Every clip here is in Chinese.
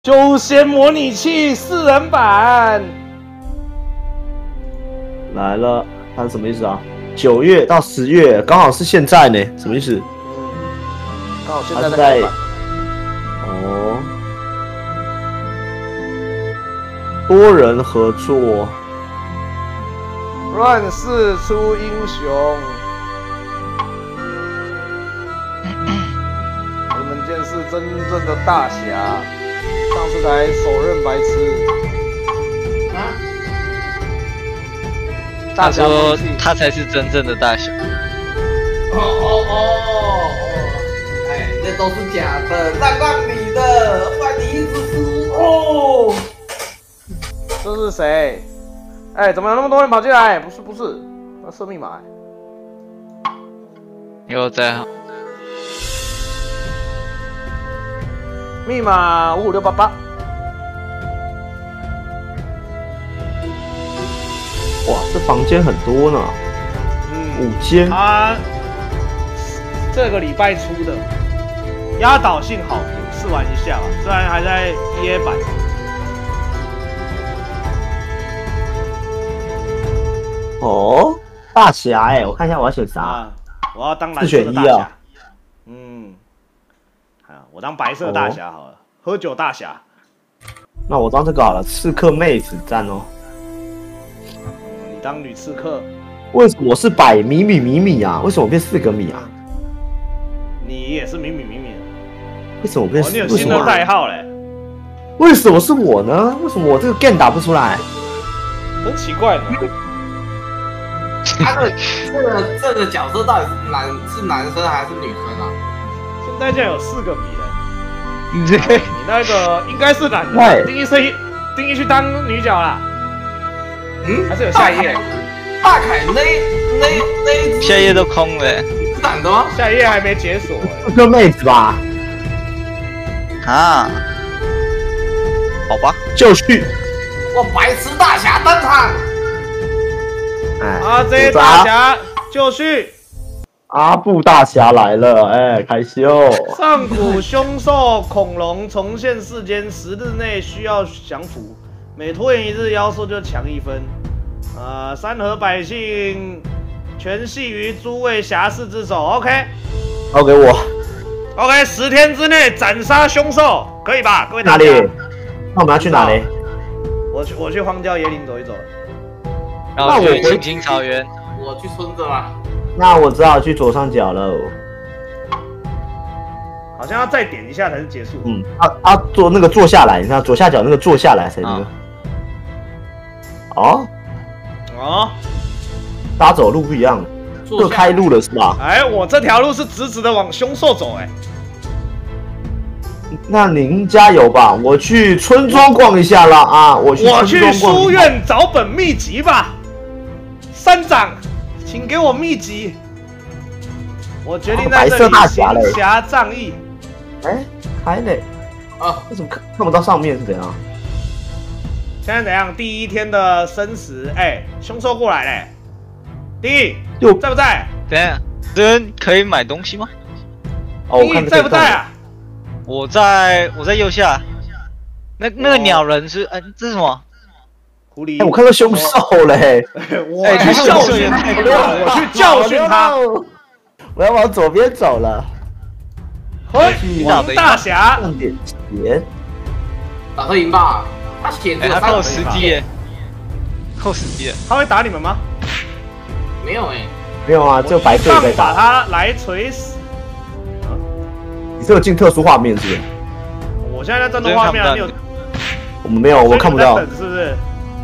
休闲模拟器4人版来了，它是什么意思啊？9月到10月，刚好是现在呢，什么意思？ 刚好现在在哦，多人合作， 乱世出英雄。你们见识真正的大侠。 上次才手刃白痴啊！ 他说他才是真正的大侠。 哎，那都是假的，让你的，换你一直输哦。 这是谁？哎，怎么有那么多人跑进来？不是，那设密码。 又在。 密码55688。 哇，这房间很多呢。5间。 他这个礼拜出的，压倒性好评，试玩一下吧。虽然还在 EA 版。 哦，大侠哎，我看一下我要选啥。 啊、我要当蓝色的大侠。我当白色大侠好了，喝酒大侠。 那我当这个好了，刺客妹子赞哦。 你当女刺客。 为什么我是百米啊？为什么我变4个米啊？ 你也是米。 为什么我变？ 你有新的代号嘞？ 为什么是我呢？为什么我这个 game 打不出来？ 真奇怪呢。 他的这个角色到底是男生还是女生啊？ 现在就有4个米了，你那个应该是男的，定义去当女角啦。还是有下一页。 大凯那下一页都空了， 是男的吗？ 下一页还没解锁这个妹子吧？ 啊，好吧， 就绪。 我白痴大侠登场。 这大侠就绪。 阿布大侠来了，哎，开心哦！ 上古凶兽恐龙重现世间，10日内需要降服，每拖延1日，妖兽就强1分。山河百姓全系于诸位侠士之手。OK， 交给我。 OK， 10天之内斩杀凶兽，可以吧？各位大家。 哪里？ 那我们要去哪里？ 我去荒郊野岭走一走。 然后去青青草原。 我去村子吧。 那我只好去左上角了。 好像要再点一下才是结束。 坐那个坐下来，你看左下角那个坐下来才那个。大家走路不一样，各开路了是吧？ 哎，我这条路是直直的往凶兽走，哎。 那您加油吧，我去村庄逛一下啦啊！我去书院找本秘籍吧，山长。 请给我秘籍，我决定在这里行侠仗义。 哎，开嘞！为什么看不到上面是怎样？ 现在怎样？第1天的生死，哎，凶兽过来嘞。丁义在不在？ 等下，这人可以买东西吗？ 丁义在不在啊？ 我在右下。那个鸟人是，这是什么？ 狐狸， 我看到凶兽嘞！ 我去教训他，我去教训他。 我要往左边走了。 王大侠， 重点钱， 打会赢吧？他血只有他扣10滴耶，扣10滴。 他会打你们吗？ 没有哎， 没有啊，只有白队在打。 把他来锤死。 你是有进特殊画面是不是？ 我现在在战斗画面啊，你有？ 我们没有，我看不到。 是不是？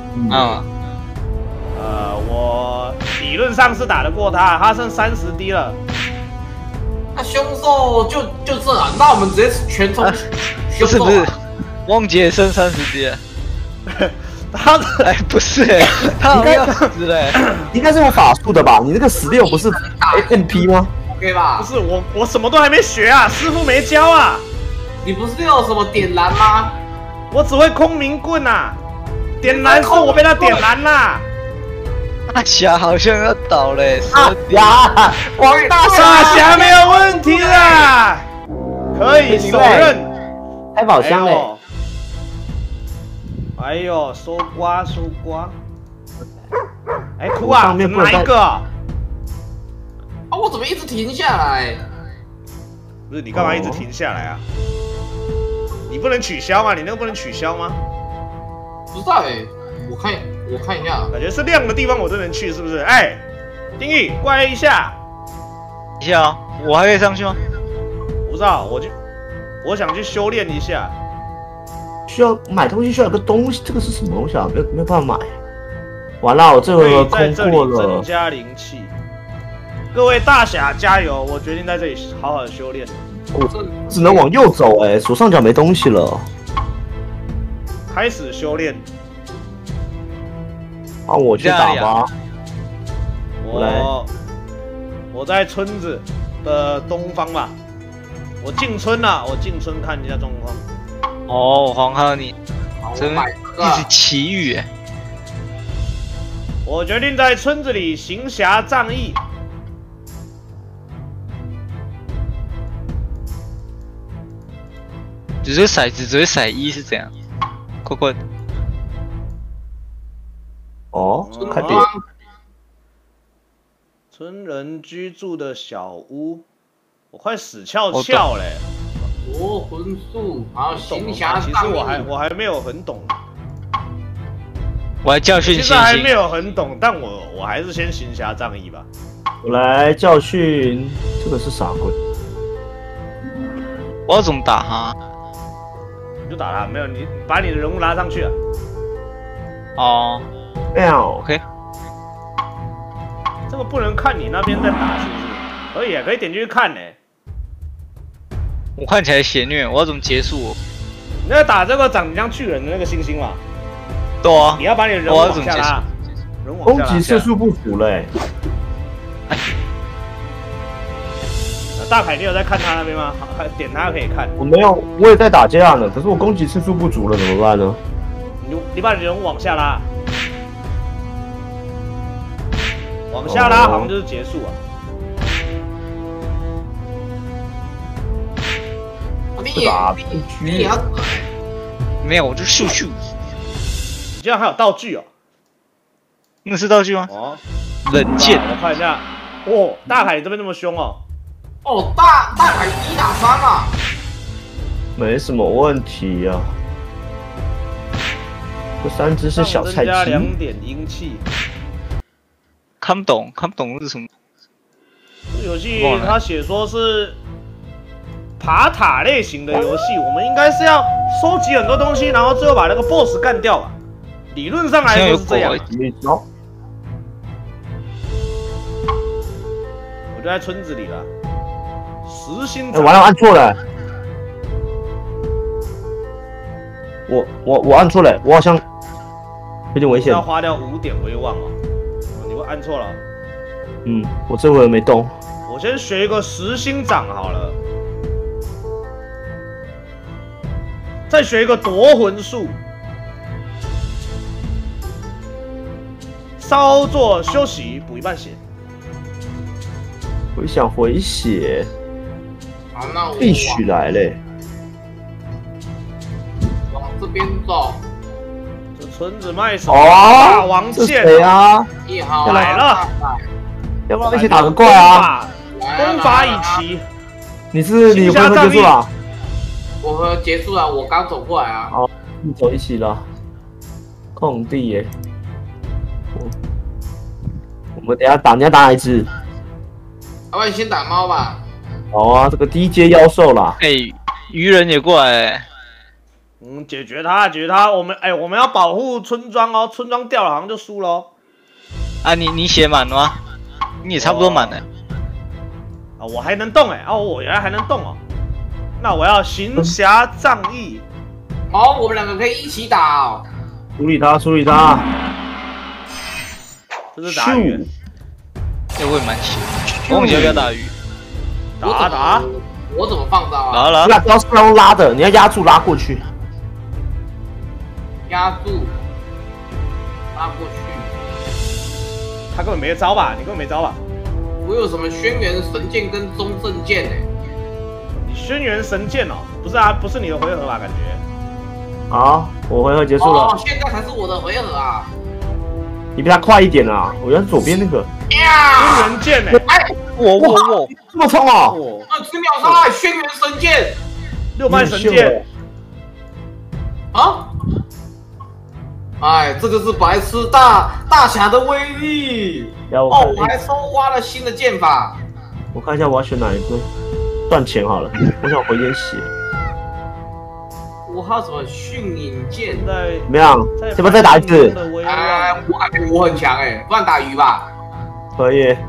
我理论上是打得过他，他剩30滴了。 那凶兽就这啊，那我们直接全冲凶兽。 不是，汪杰剩30滴了。 他不是他好像死了。 应该是用法术的吧？你那个16不是 MP 吗 ？OK 吧？ 不是我什么都还没学啊，师傅没教啊。 你不是有什么点燃吗？ 我只会空明棍啊。 点燃是我被他点燃啦！ 大侠好像要倒嘞！ 王大侠没有问题啦，可以手刃。 开宝箱嘞！ 哎呦，收刮收刮。哎，哭啊！哪一个？啊， 我怎么一直停下来？ 不是你干嘛一直停下来啊？你不能取消吗？你那个不能取消吗？ 不知道哎，我看一下， 感觉是亮的地方我都能去，是不是？哎，丁义，过来一下。 一下啊，我还可以上去吗？ 不知道，我想去修炼一下。 需要买东西，需要有个东西，这个是什么东西啊？没有办法买。完了，我这回合在这里空过了。 增加灵气。各位大侠加油！我决定在这里好好的修炼。 我只能往右走哎，左上角没东西了。 开始修炼。 让我去打吧。 我在村子的东方吧。我进村了，我进村看一下状况。 哦，黄鹤你真一直奇遇哎。 我决定在村子里行侠仗义。 只是骰子只会骰一是怎样？快快！ 哦，开点。 村人居住的小屋，我快死翘翘嘞！ 夺魂术，好行侠仗义。 其实我还没有很懂。 我还教训星星。 其实还没有很懂，但我还是先行侠仗义吧。 我来教训这个是傻鬼。 我要怎么打他？ 你就打他，没有你把你的人物拉上去啊。 哦， 没有 ，OK。 这个不能看你那边在打，是不是？可以啊，可以点进去看呢。 我看起来邪虐，我要怎么结束？ 你要打这个长得像巨人的那个星星嘛？ 对啊。 你要把你的人往下拉， 攻击次数不符了。 大凯，你有在看他那边吗？点他可以看。 我没有，我也在打架呢，可是我攻击次数不足了，怎么办呢？ 你把你人物往下拉，往下拉好像就是结束啊。 你要没有，我就咻咻。 你竟然还有道具哦？ 那是道具吗？ 哦， 冷箭。 我看一下，哦，大凯你这边那么凶哦。 哦，大凯1打3啊， 没什么问题呀、啊。这3只是小菜鸡。 增加2点阴气。 看不懂是什么？ 这游戏他写说是爬塔类型的游戏，我们应该是要收集很多东西，然后最后把那个 BOSS 干掉吧。理论上来说是这样。我就在村子里了。实心。 完了，按错了。我按错了，我好像有点危险。 要花掉5点威望哦。你会按错了。 嗯，我这回没动。 我先学一个实心掌好了，再学一个夺魂术。稍作休息，补1半血。 我想回血。 好，那我必须来嘞。 往这边走。 这村子卖什么？大王剑谁啊？ 来了。 要不要一起打个怪啊？ 功法已齐。 你回合结束了？ 我回合结束了，我刚走过来啊。 哦，你走一起了。空地耶。我们等下打，你要打哪一只？ 要不然先打猫吧。 好啊，这个低阶妖兽啦。 哎，鱼人也过来。 解决他，解决他。我们要保护村庄哦，村庄掉了好像就输了哦。 啊，你血满了吗？你也差不多满了。 啊，我还能动我原来还能动哦。那我要行侠仗义。 好，我们2个可以一起打哦。 处理他。 这是打鱼。 我也蛮喜欢。我忘记要不要打鱼。 打。 我怎么放招啊？ 来， 那不要用拉的，你要压住拉过去。 压住，拉过去。 他根本没招吧？你根本没招吧？ 我有什么轩辕神剑跟中正剑你轩辕神剑哦，不是啊，不是你的回合吧？感觉。 好，我回合结束了。 哦，现在才是我的回合啊！ 你比他快一点啊！我要是左边那个。 轩辕剑呢？ 哎， 我这么冲哦！ 哇 20秒杀，轩辕神剑 ，6脉神剑， 啊！哎，这就是白痴大侠的威力。哦， 然后我看， 我还搜挖了新的剑法。 我看一下我要选哪一个，赚钱好了。我想回点血， 我还有什么驯影剑现？在怎么样？要不要再打一次？ 的威哎望， 我很强哎，不然打鱼吧。 可以。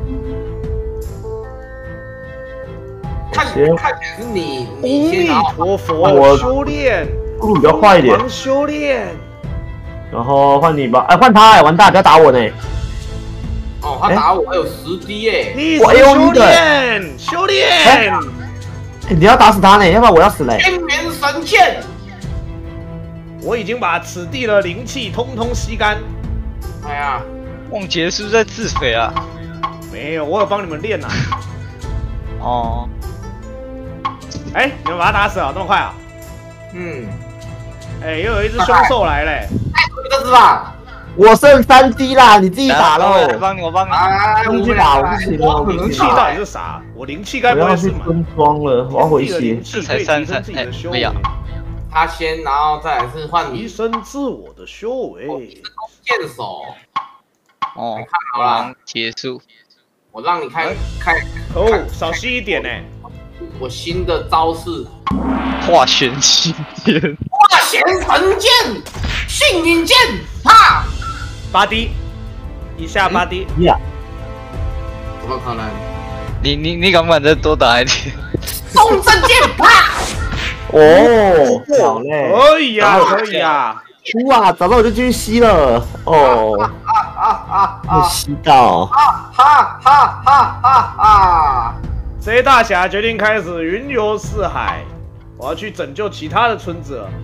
看起来是你阿弥先拿。 陀佛， 我修炼， 速度比较快一点。 狂修炼， 然后换你吧，哎，换他哎，完蛋，不要打我呢。 哦，他打我还有10滴耶。 逆我时 AOE 修的炼，修炼， 哎你要打死他呢，要不然我要死嘞。 轩辕神剑。 我已经把此地的灵气通通吸干。 哎呀， 梦杰是不是在自肥啊？ 没有，我有帮你们练呐。 哦， 哎，你们把他打死了，这么快啊？ 嗯， 哎，又有一只凶兽来嘞。 这是吧？ 我剩3滴啦，你自己打喽。 我帮你，我帮你。 哎， 你去打，我不行了，我不灵气行了。 到底是啥？我灵气该我要去不会是满？ 蹲庄了，我要回血。 这才3才自己的修为， 他先，然后再来是换提你升自我的修为。 剑手。 哦， 好啦王结束。 我让你看哦，少吸一点呢。 我新的招式。 化玄气剑。 化玄神剑，驯影剑，啪 8滴，以下8滴。 呀， 怎么可能？ 你敢不敢再多打一点？ 风筝剑，啪！ 哦，好嘞。 可以呀，可以呀。 哇，早知道我就继续吸了。哦，没吸到。 哈哈哈哈哈！ C 大侠决定开始云游四海，我要去拯救其他的村子了。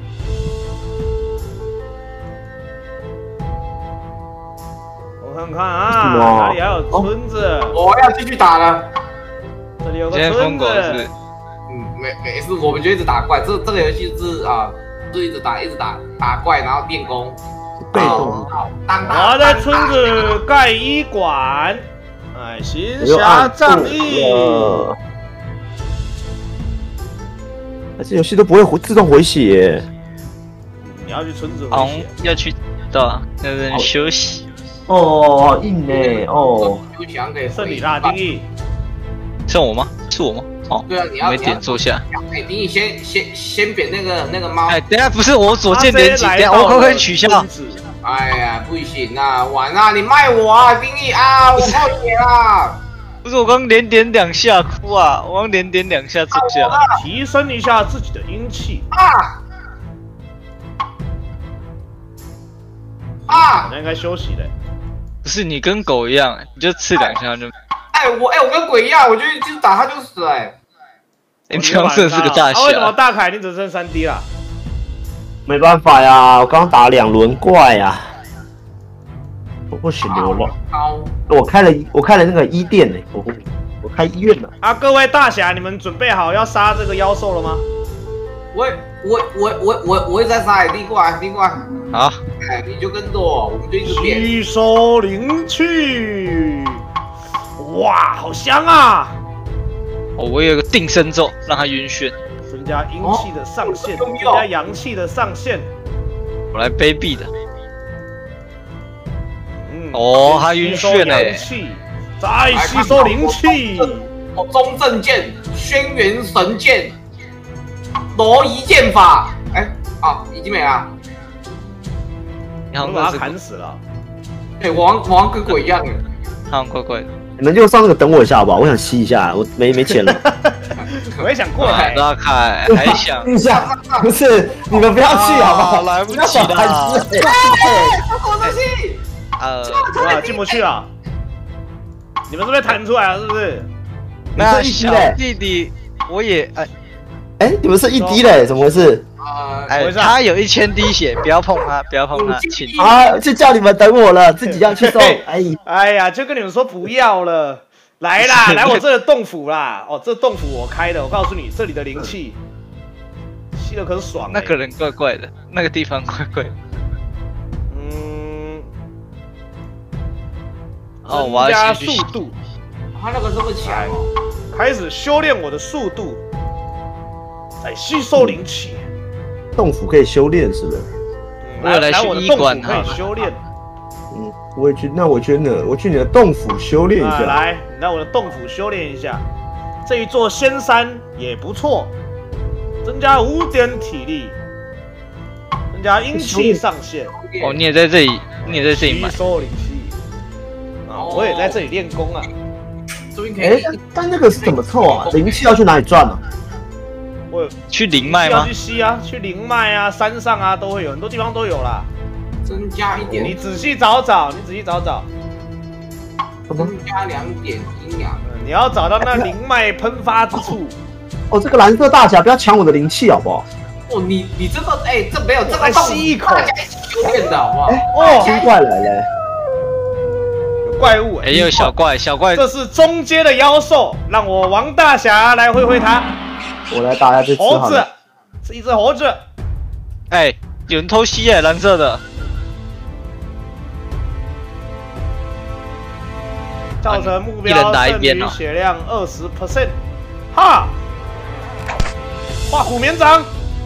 我看看啊，哪里还有村子？ 我要继续打了。 这里有个今天村疯狗是子。 没事，我们就一直打怪。这个游戏是啊，就一直打怪，然后练功。 被动。 我要在村子盖医馆，哎，行侠仗义。 这游戏都不会自动回血。 你要去村子好回血？ 要去的，那边休息。 哦，好硬呢。哦， 就想给圣里拉定义。 是我吗？是我吗？哦， 对啊，你要没点坐下。 哎，你先扁那个猫。 哎，等下不是我左键连击，等下我可不可以取消？ 哎呀，不行啊，完了，你卖我啊，丁义啊，我靠你啊！ 不是我刚连点2下哭啊，我刚连点2下坐下。 提升一下自己的阴气。好像应该休息的。 不是你跟狗一样，你就刺2下就。 我跟鬼一样，我就一直打他就死了。 你这真是个大侠。 为什么大凯你只剩3滴了？ 没办法呀，我刚刚打了2轮怪呀，我不许流了。我开了那个医店呢，我开医院了。 啊，各位大侠，你们准备好要杀这个妖兽了吗？ 我一直在杀你过来。 好。 哎，你就跟着我，我们就一直变。 吸收灵气。哇，好香啊！ 哦，我有个定身咒，让他晕眩， 增加阴气的上限，增加阳气的上限。 我来卑鄙的。哦，他晕眩嘞。 再吸收灵气。 中正剑、轩辕神剑、挪移剑法。哎，已经没了。 我把他砍死了。 哎，我好像跟鬼一样哎。 他怪怪的。 你们就上那个等我一下好不好？我想吸一下，我没钱了。 我也想过来。 大凯还想一下，不是你们不要去好不好？ 来不及了。 什么东西？ 哇，进不去啊！你们是被弹出来了是不是？ 那小弟弟，我也你们是1滴嘞，怎么回事？ 他有1000滴血，不要碰他，不要碰他，请。 就叫你们等我了，自己要去送。 哎呀，就跟你们说不要了，来啦，来我这个洞府啦。哦，这洞府我开的，我告诉你，这里的灵气， 希尔可是爽、欸。 那个人怪怪的，那个地方怪怪的。哦，我增加要去速度， 他那个这么强哦， 开始修炼我的速度，再吸收灵气。 洞府可以修炼是不是？ 来我的洞府可以修炼。 我也去，那我去你的洞府修炼一下。 来，你来我的洞府修炼一下。这一座仙山也不错，增加5点体力，增加阴气上限。 哦，你也在这里，你也在这里买。 吸收灵气。我也在这里练功啊。 但那个是怎么凑啊？灵气要去哪里赚啊？ 我去灵脉吗？ 要去吸啊，去灵脉啊，山上啊都会有，很多地方都有啦。 增加1点， 你仔细找找，增加2点阴阳。 你要找到那灵脉喷发之处。 哦，这个蓝色大侠不要抢我的灵气好不好？ 哦，你这个这没有这个再吸一口， 修炼的好不好？ 哦，新怪来了。 怪物也有小怪， 这是中阶的妖兽，让我王大侠来会它。 我来打下这只猴子，是一只猴子。 哎，有人偷袭耶，蓝色的。 造成目标剩余血量20%。哈！画虎绵掌。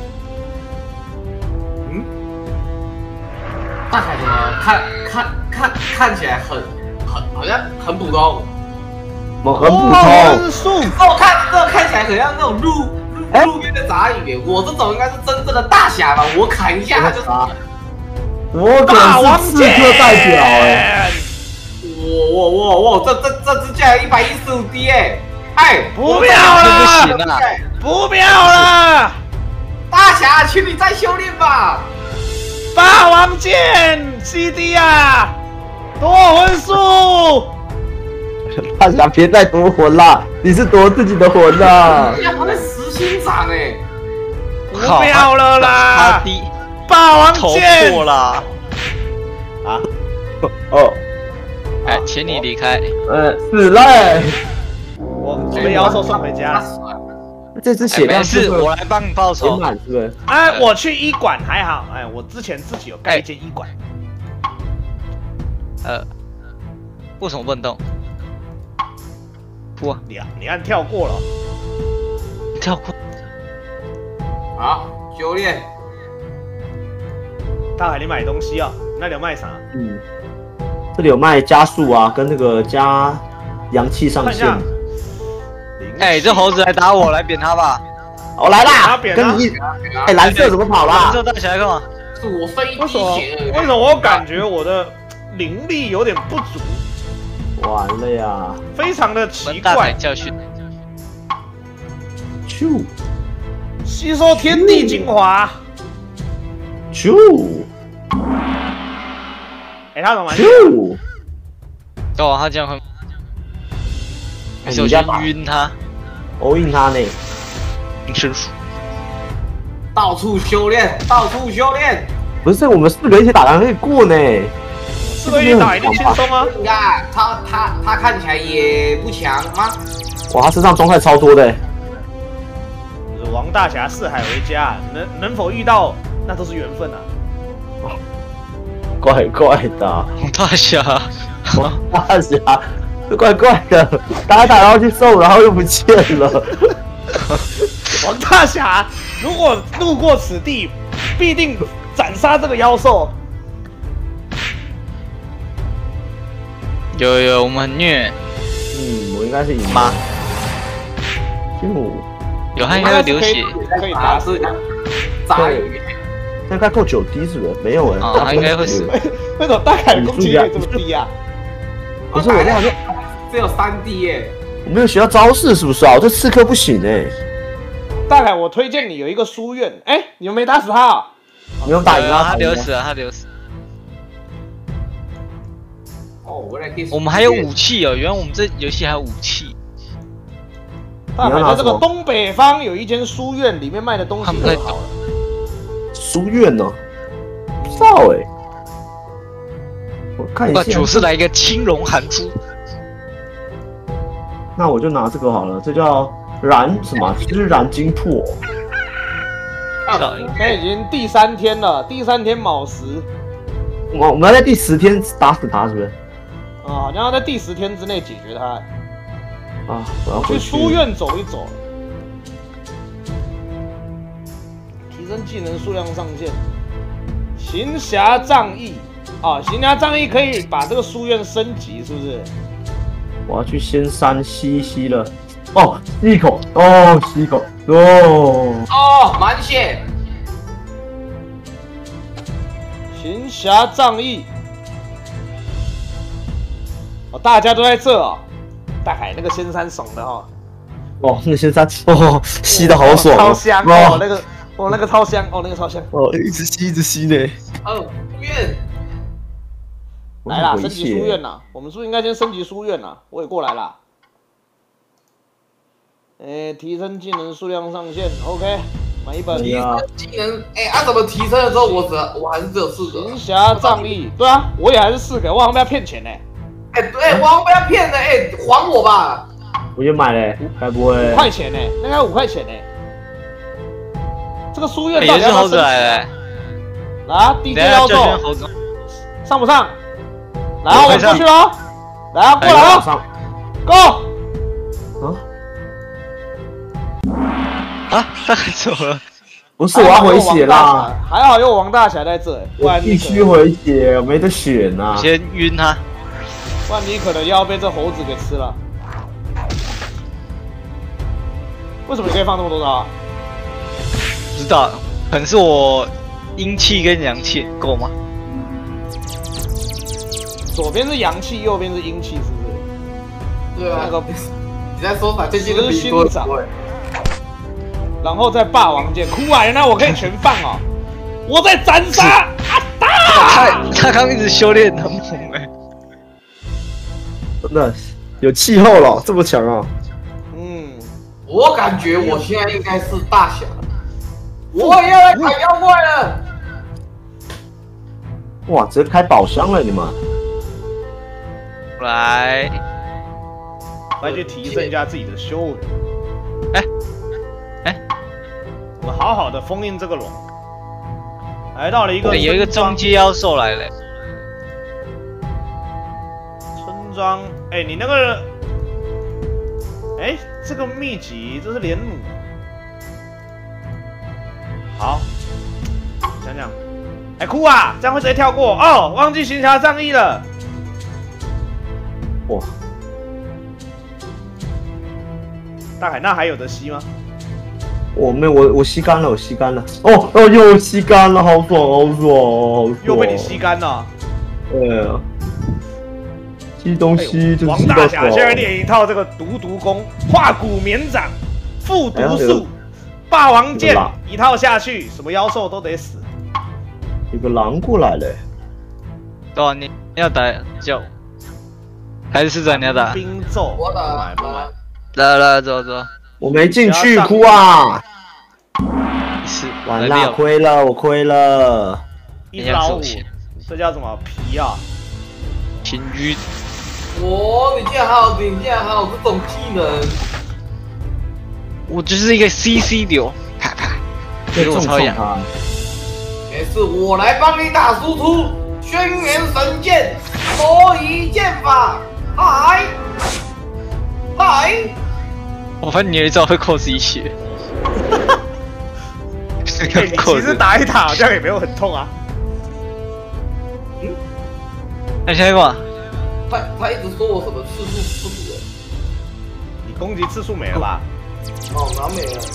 大凯怎么看起来好像很普通， 我很普通。 这看起来很像那种路边的杂鱼。我这种应该是真正的大侠吧？我砍一下他就是。 我可能是刺客代表哎。 哇！这只竟然115滴哎！ 不妙了！不妙了！ 大侠，请你再修炼吧。 霸王剑 CD 啊！夺魂术！ 大侠别再夺魂啦，你是夺自己的魂啦！ 他在实心掌哎！ 不妙了啦！霸王剑头破啦！ 啊！ 哦。 哎，请你离开。 死了！ 我被妖兽送回家了。 这只血量是我来帮你报仇， 满是不是？ 哎，我去医馆还好，哎，我之前自己有盖一间医馆。 为什么不能动？不， 你按跳过了。 跳过。 好，修炼。 大海，你买东西啊？那里有卖啥？ 这里有卖加速啊，跟那个加阳气上限。 哎，这猴子来打我，来扁他吧！ 我来啦，跟你蓝色怎么跑啦？ 蓝色大侠干嘛？ 是我飞滴血。 为什么我感觉我的灵力有点不足？ 完了呀！ 非常的奇怪。 怪。 教训。 咻！ 吸收天地精华。 咻！ 哎，他怎么玩？ 咻！ 哦，他这样会。首先晕他， 欧晕他呢？ 身术。 到处修炼。 不是，我们4个一起打可以过呢。 4个一起打一定轻松啊！ 应该他看起来也不强吗？ 哇，他身上状态超多的。 王大侠四海为家，能否遇到那都是缘分啊！ 怪怪的， 王大侠， 大侠，这怪怪的，打然后去送，然后又不见了。 王大侠，如果路过此地，必定斩杀这个妖兽。 有，我们很虐。 我应该是赢吗？ 有， 他应该会流血。 可以打死他。 对，那该扣9滴是不是？没有哎。 他应该会死。 为什么大凯攻击力这么低啊？ 不是我那好像只有3滴耶。 我没有学到招式是不是啊？我这刺客不行哎。 大凯，我推荐你有一个书院。哎，你们没打死他啊？ 没有打赢啊？ 他流死了，他流死。 我们还有武器哦，原来我们这游戏还有武器。 大凯在这个东北方有一间书院，里面卖的东西都好了。 书院呢？不知道哎。我看一下。 就是来一个青龙寒珠。 那我就拿这个好了，这叫燃什么？就是燃金破。 现在已经第3天了，第3天卯时。 我们要在第10天打死他，是不是？ 啊，好像要在第10天之内解决他。 啊，我要回去书院走一走，提升技能数量上限。行侠仗义啊，行侠仗义可以把这个书院升级，是不是？ 我要去仙山吸一吸了。哦，吸一口，哦，吸一口，哦。 哦，满血。 行侠仗义。哦，大家都在这哦。大海那个仙山爽的哈。 哦，那仙山，哦，吸的好爽， 超香哦，那个，哦，那个超香，哦，那个超香。 哦，一直吸，一直吸呢。 哦，书院。 来啦，升级书院啦！我们是不是应该先升级书院啦？我也过来啦。提升技能数量上限 ，OK， 买一本。 提升技能，怎么提升了之后，我还是只有4个。 行侠仗义，对啊，我也还是4个，我好像被他骗钱呢。 对，我好像被他骗了，还我吧。 我也买了，该不会 5块钱呢？那该5块钱呢？这个书院到底也是猴子来了。 来啊，地阶妖兽，上不上？来啊，我们过去喽！来啊，过来啊 ，Go！ 啊，他还走了。 不是，我要回血啦。 还好有王大侠在这，不然必须回血，我没得选呐。 先晕他， 不然你可能要被这猴子给吃了。为什么你可以放这么多招？ 不知道，可能是我阴气跟阳气够吗？ 左边是阳气，右边是阴气，是不是？ 对啊。 那个你在说反正这个心掌，然后再霸王剑，哭啊！原来我可以全放哦！我在斩杀阿达。 他刚一直修炼很猛真的有气候了，这么强啊！ 我感觉我现在应该是大侠，我也要来砍妖怪了。 哇，直接开宝箱了你们！ 来去提升一下自己的修为。我们好好的封印这个龙。来到了一个有一个中阶妖兽来了。 村庄，你那个，这个秘籍这是连弩。好，想想，哭啊！这样会直接跳过哦，忘记行侠仗义了。 哇！ 大海那还有得吸吗？ 我没有，我吸干了，我吸干了。哦，又吸干了，好爽，好爽，好爽！ 又被你吸干了。 对啊，吸东西就是王大侠现在练一套这个毒功，化骨绵掌，复毒术，霸王剑，一套下去，什么妖兽都得死。 有个狼过来了。 对啊，你要打就。还是你要打冰咒， 我打， 来走。 我没进去，哭啊！ 是完了，亏了，我亏了。 1老5，这叫什么皮啊？ 平晕。 你竟然还有这种技能！ 我就是一个 CC 流，啪啪，给我超痒。 没事，我来帮你打输出，轩辕神剑，挪移剑法，嗨！ 我发现你有一招会扣自己血。 你其实打一打好像也没有很痛啊。 那现在干嘛？ 他一直说我什么次数的。 你攻击次数没了吧？ 哪没了？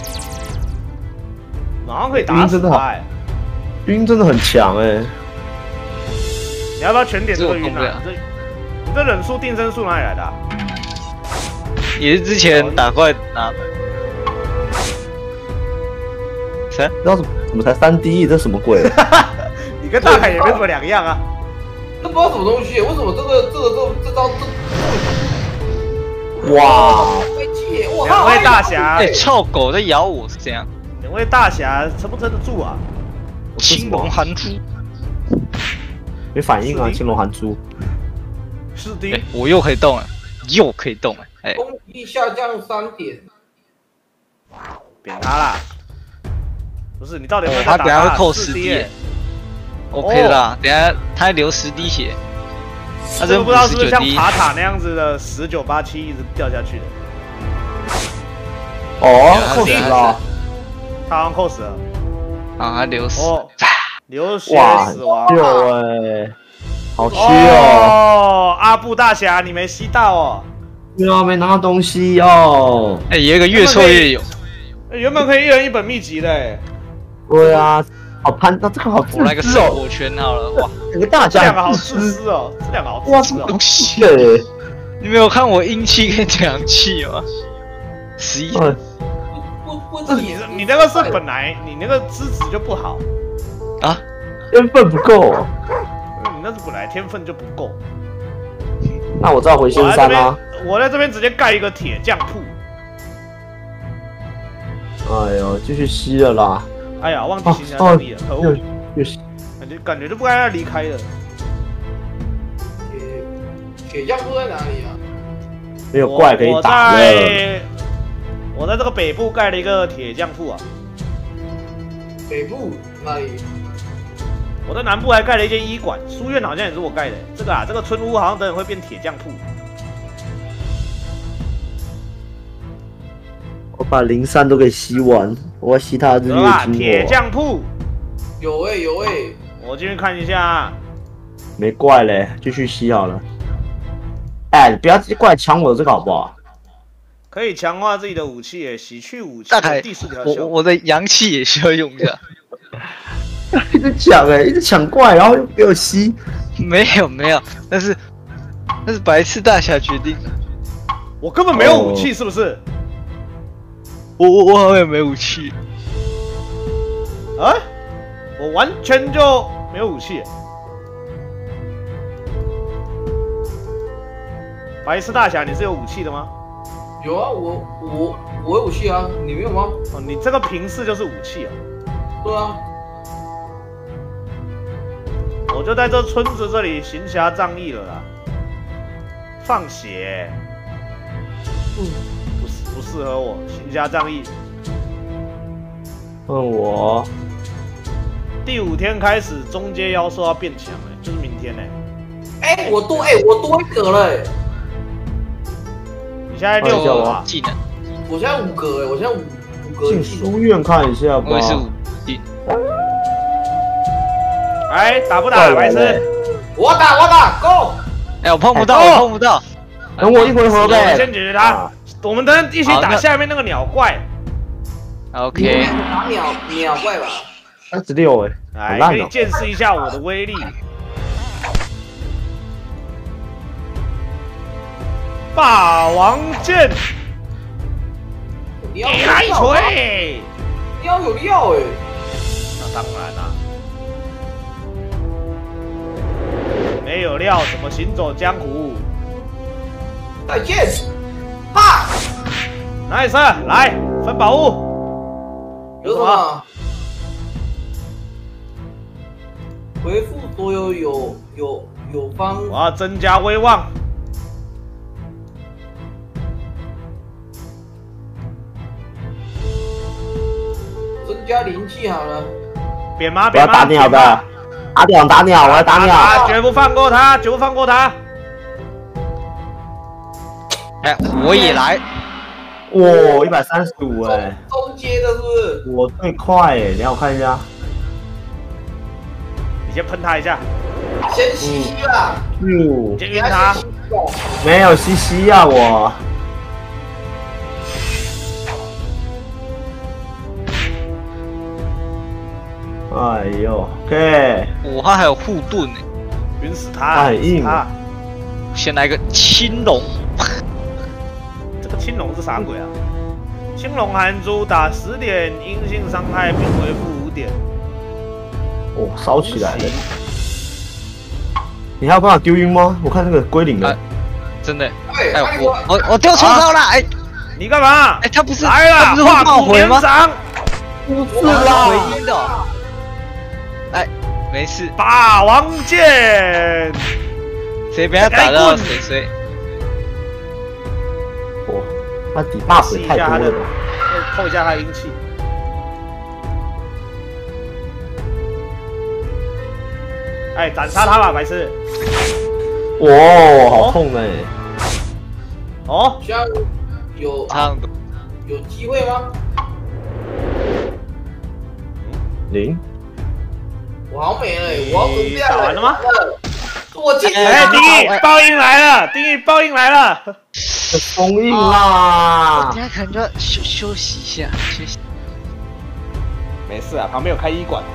马上可以打死他。 晕真的很强你要不要全点这个晕啊？你这忍术定身术哪里来的？ 也是之前打怪拿的。谁？ 不知道怎么才3D，这什么鬼？ 你跟大海也没什么两样啊。 这不知道什么东西，为什么这招？ 哇！ 飞机，哇 ！2位大侠， 臭狗在咬我是这样。 2位大侠撑不撑得住啊？ 青龙含珠， 没反应啊！青龙含珠， 是的。 我又可以动了， 攻击下降3点， 扁他啦！ 不是，你到底有没有他等下会扣 10 10D。OK 啦，等下他流10滴血。他这不知道是不是像 59滴。 塔塔那样子的1987一直掉下去的。 哦，扣死了。 他好像扣死了。 啊，他流死。 哦，流血死亡。 哇，好虚哦。 阿布大侠，你没吸到哦。 对啊，没拿到东西哦。 哎，有一个越挫越勇。 原本可以一人1本秘籍的。 对啊，好攀，那这个好自我来个私哦。 火拳好了，哇， 整个大家这两个好自私哦，这两个好自哇， 私哦。 东西哎。 你没有看我阴气跟阳气吗？11。 你那个是本来你那个资质就不好啊， 天分不够。 你那是本来天分就不够。 那我再回仙山啊。 我在这边直接盖一个铁匠铺。 哎呦，继续吸了啦！ 哎呀，忘记行侠仗义了，可恶！ 就是感觉就不该要离开了。 铁匠铺在哪里啊？ 没有怪可以打了。 我在这个北部盖了一个铁匠铺啊。 北部哪里？ 我在南部还盖了一间医馆，书院好像也是我盖的。这个啊，这个村屋好像等会会变铁匠铺。 我把03都给吸完，我要吸他的日月金火。 铁匠铺有有我进去看一下。 没怪嘞，继续吸好了。哎，你不要过来抢我的这个好不好？ 可以强化自己的武器耶，洗去武器大概第4条效。 我的阳气也需要用一下。 一直抢哎，一直抢怪，然后又给我吸。 没有，那是白痴大侠决定的。 我根本没有武器，是不是？ 我好像也没武器。 啊？我完全就没有武器。白痴大侠，你是有武器的吗？ 有啊，我有武器啊，你没有吗？ 哦，你这个平视就是武器啊。 对啊。 我就在这村子这里行侠仗义了啦。放血。不适合我行侠仗义。 问我。 第5天开始，中阶妖兽要变强哎，就是明天哎。 我多1格了哎。 你现在6格啊？ 技能。 我现在5格哎，我现在5格。 进书院看一下吧。 我也是5技。 哎，打不打？白痴！ 我打 ，Go！ 哎，我碰不到。 等我一回合呗。 先解决他。我们等一起打下面那个鸟怪。 OK。 打鸟怪吧。 36哎， 来，可以见识一下我的威力。霸王剑。 你要来一锤！ 你要有料哎。 那当然啦。没有料怎么行走江湖？ 再见，哈 ！Nice， 来分宝物。 有什么？回复所有有方。 我要增加威望。 增加灵气好了。 扁吗？ 我要打鸟的。阿屌打鸟，我要打鸟， 绝不放过他，绝不放过他。 哎，我也来。 哇，135哎， 中阶的是不是？ 我最快哎，等下我看一下。 你先喷他一下。 先吸啦。 先晕他。 没有吸啊我。哎呦 ，OK， 他还有护盾呢， 晕死他， 很硬。 先来个青龙， 这个青龙是啥鬼啊？青龙含珠打10点阴性伤害，并回复5点。 哦，烧起来了！你还有办法丢晕吗？我看那个归零了。 真的，哎，我掉错招了，哎， 你干嘛？ 哎，他不是来了， 他不是会爆回吗？ 不是啦， 回音的。哎，没事。 霸王剑， 谁被他打到谁。 哦，他底 buff 太多了吧？ 扣一下他阴气。 哎，斩杀他吧，白痴！ 哇，好痛哎！ 哦， 需要有差不多。 有机会吗？ 0。 我好美了，我要准备打完了吗？ 我进。 哎，丁义报应来了，丁义报应来了。 封印啦！ 等下可能就要休息一下，休息。 没事啊，旁边有开医馆。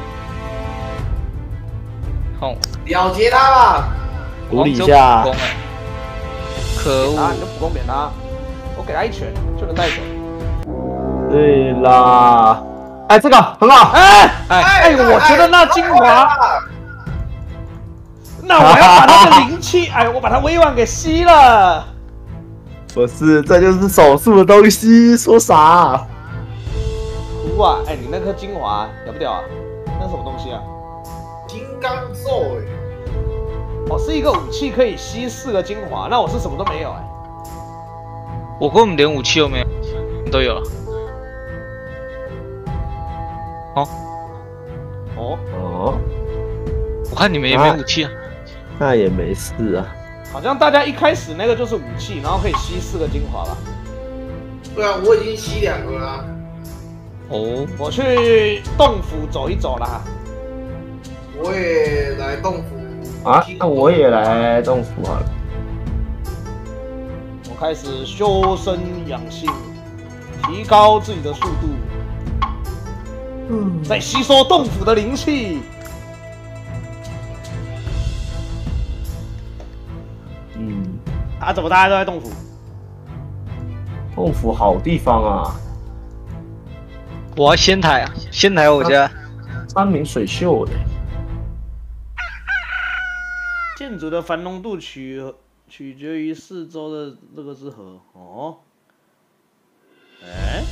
好， 了结他吧。 处理一下。 可恶！ 你就普攻扁他，我给他一拳就能带走。 对啦，哎，这个很好。 哎，我觉得那精华，那我要把他的灵气，哎，我把他威望给吸了。 不是，这就是手术的东西，说啥？ 哇，哎，你那颗精华屌不屌啊？那是什么东西啊？ 金刚咒哎。 哦，是一个武器可以吸4个精华，那我是什么都没有哎。 我根本连武器都没有，都有了。 哦， 我看你们也没武器啊。 那也没事啊。 好像大家一开始那个就是武器，然后可以吸4个精华吧？ 对啊，我已经吸2个了。 哦， 我去洞府走一走啦。 我也来洞府。 啊，那我也来洞府好了。 我开始修身养性，提高自己的速度，在吸收洞府的灵气。啊，怎么大家都在洞府？ 洞府好地方啊！ 我要仙台啊，仙台我家。 山明水秀的。 建筑的繁荣度取决于四周的这个之河哦。哎，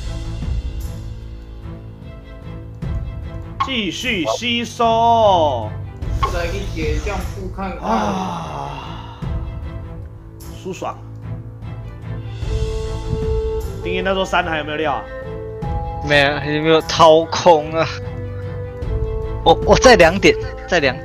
继续吸收。 来给铁匠铺看看啊，舒爽。丁爷那座山还有没有料啊？ 没有，有没有掏空啊？我再2点，再2。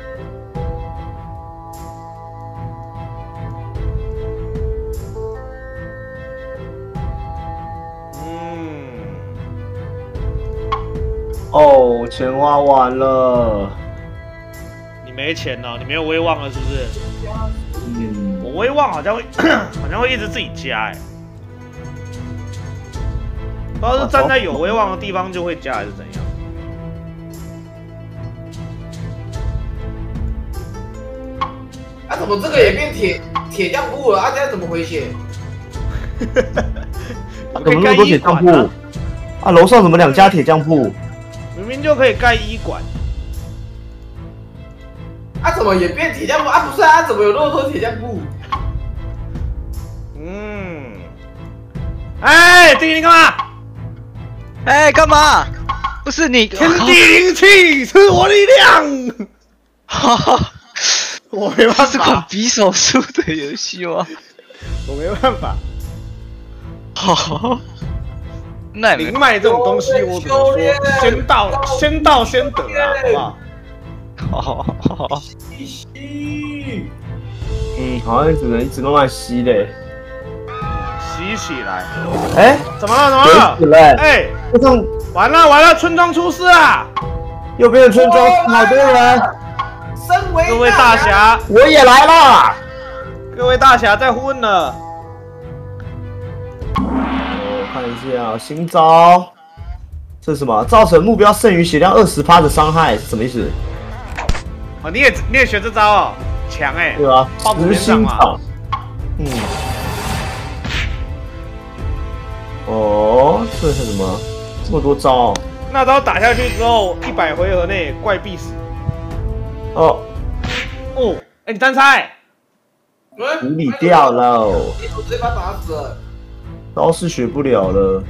哦，钱花完了。 你没钱了，你没有威望了，是不是？ 嗯， 我威望好像会一直自己加哎，不知道是站在有威望的地方就会加还是怎样。 啊，怎么这个也变铁匠铺了？啊，这样怎么回血？ 怎么那么多铁匠铺？啊，楼上怎么2家铁匠铺？ 明明就可以盖医馆， 啊，怎么也变铁匠铺啊？不是啊，怎么有那么多铁匠铺？ 哎，丁你干嘛？ 哎，干嘛？不是你天地灵气，是我力量。 哈哈， 我没办法， 是款比手速的游戏吗？ 我没办法。 好。 那灵脉这种东西，我只能说先到先得啊，好不好？ 好。 吸。 好像只能一直慢慢吸嘞。 吸起来。 哎， 怎么了？ 死了！ 哎，完了，村庄出事啊！ 右边的村庄好多人。 身为各位大侠， 我也来了。 各位大侠在混了。 看一下新招，这是什么？造成目标剩余血量20%的伤害，是什么意思？ 哦，你也学这招哦，强哎！ 对啊， 实心掌。哦，这是什么？这么多招？ 那招打下去之后，100回合内怪必死。 哦， 哎，你单猜？ 处理掉了。 我直接把他打死了。 招式学不了了，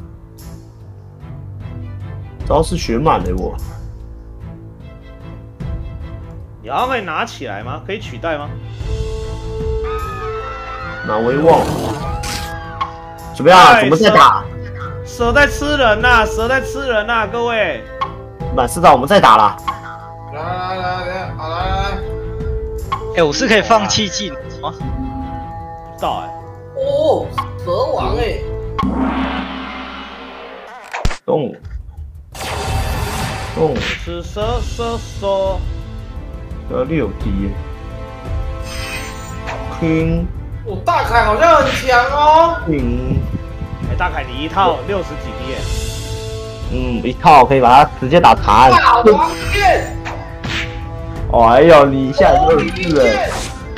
招式学满了我。 你要可以拿起来吗？可以取代吗？ 拿威望。怎么样？怎么再打？ 蛇在吃人呐！蛇在吃人呐！各位， 满4招，我们再打啦。 来，好来。 哎，我是可以放弃技能吗？ 不知道哎。 哦，蛇王哎。 动。 是蛇。 要6滴。King。 我大凯好像很强哦。 哎，大凯你一套60几滴耶。 一套可以把它直接打残。 大王剑。 哎呦，你一下就24哎。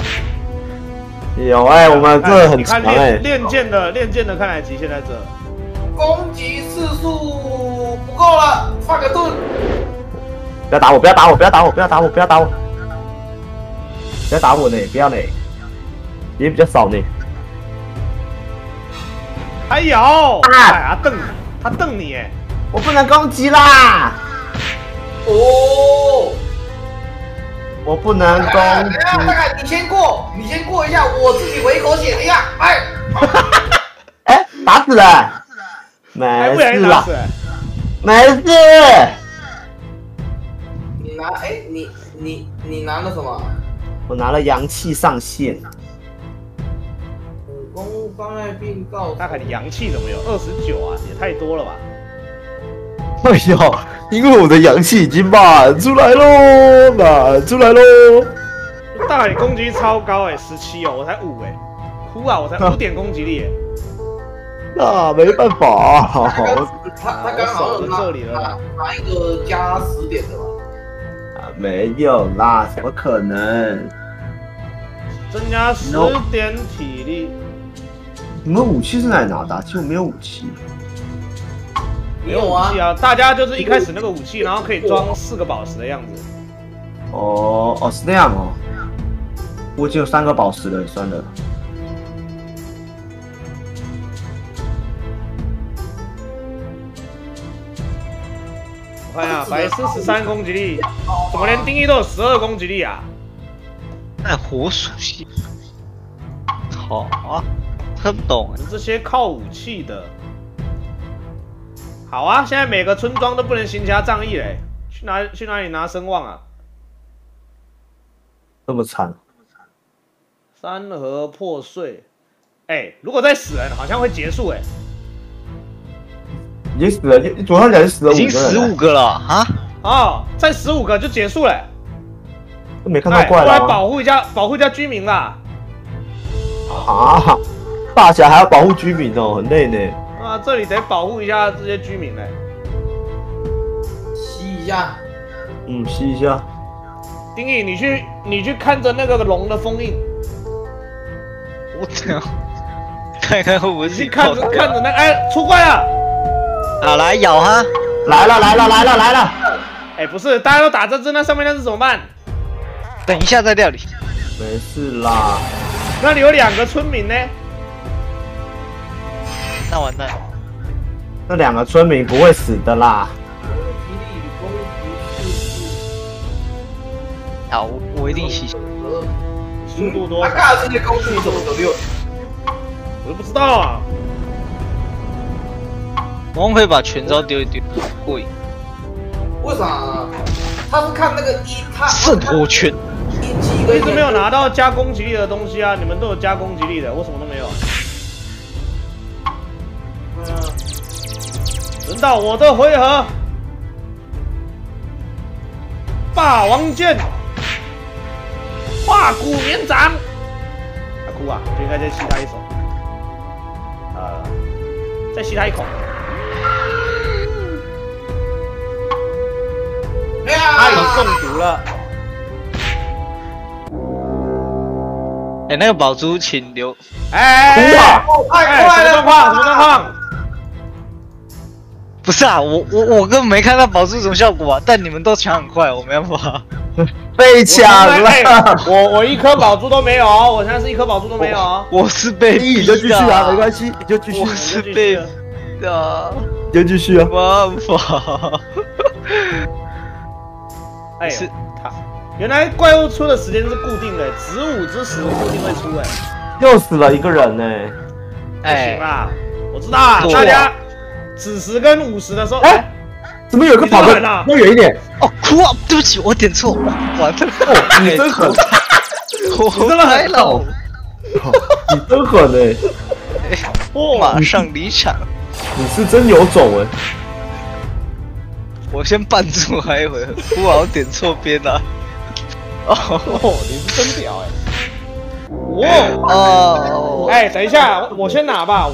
有哎，我们这很强哎。 练剑的看来极限在这。 攻击次数不够了，放个盾。 不要打我！不要打我！不要打我！不要打我！不要打我！不要打我呢！不要呢！也比较少呢。 还有，哎，他瞪你哎！ 我不能攻击啦！ 哦， 我不能攻击。 大概你先过一下，我自己回口血一下。哎， 哎，打死了！没事啦，没事。 你拿哎，你拿了什么？ 我拿了阳气上限。 武功伤害并告。 大凯，你阳气怎么有29啊？也太多了吧！ 哎呦，因为我的阳气已经满出来喽， 大凯，你攻击力超高哎，17哦，我才5哎，哭啊，我才5点攻击力哎。 那没办法， 他刚好这里了， 拿一个加10点的吧？ 没有啦，怎么可能？ 增加10点体力。 你们武器是哪里拿的？其实我没有武器。 没有武器啊，大家就是一开始那个武器，然后可以装4个宝石的样子。 哦，是那样哦。我已经有3个宝石了，算了。 我看一下，白狮13攻击力，怎么连丁一都有12攻击力啊？ 那火属性，好啊，很懂。 你这些靠武器的，好啊！现在每个村庄都不能行侠仗义嘞，去哪里拿声望啊？ 这么惨。 山河破碎，哎，如果再死人，好像会结束哎。 已经死了，左上角就死了5个人。 已经15个了啊！ 哦，再15个就结束了。 都没看到怪了。 过来保护一下居民啦。 啊！大侠还要保护居民哦，很累呢。 啊，这里得保护一下这些居民嘞。 吸一下。 吸一下。 丁义，你去看着那个龙的封印。 我操！看看会不会是看着那哎出怪了。 啊，来咬哈！ 来了！ 哎，不是，大家都打这只，那上面那只怎么办？ 等一下再料理。 没事啦。 那里有2个村民呢。 那完蛋。 那2个村民不会死的啦。 好，我一定洗。 速度多少？ 他这些攻击怎么都6？ 我都不知道啊。 我们可以把全招丢一丢，过瘾。 为啥？他是看那个圣火圈。 我一直没有拿到加攻击力的东西啊！你们都有加攻击力的，我什么都没有。轮到我的回合，霸王剑，化骨绵掌。他哭啊，就应该再吸他一手。再吸他一口。他已经中毒了。 哎，那个宝珠请留。 哎，什么状况？ 不是啊，我根本没看到宝珠什么效果啊，但你们都抢很快，我没办法。 被抢了！ 我1颗宝珠都没有哦，我现在是1颗宝珠都没有哦。 我是被逼的。 你就继续啊，没关系，你就继续。 我是被的。 你就继续啊。 没办法。 哎，是他。原来怪物出的时间是固定的，子午之时固定会出哎。 又死了1个人呢。 不行啦，我知道啊，大家子时跟午时的时候， 哎，怎么有个跑得要远一点？ 哦，哭啊！对不起，我点错，完了。 你真狠！ 我来了， 你真狠哎！ 马上离场。 你是真有种哎！ 我先绊住还一回合，我好像点错边了。 哦，你是真屌哎！哇哦！哎，等一下，我先拿吧。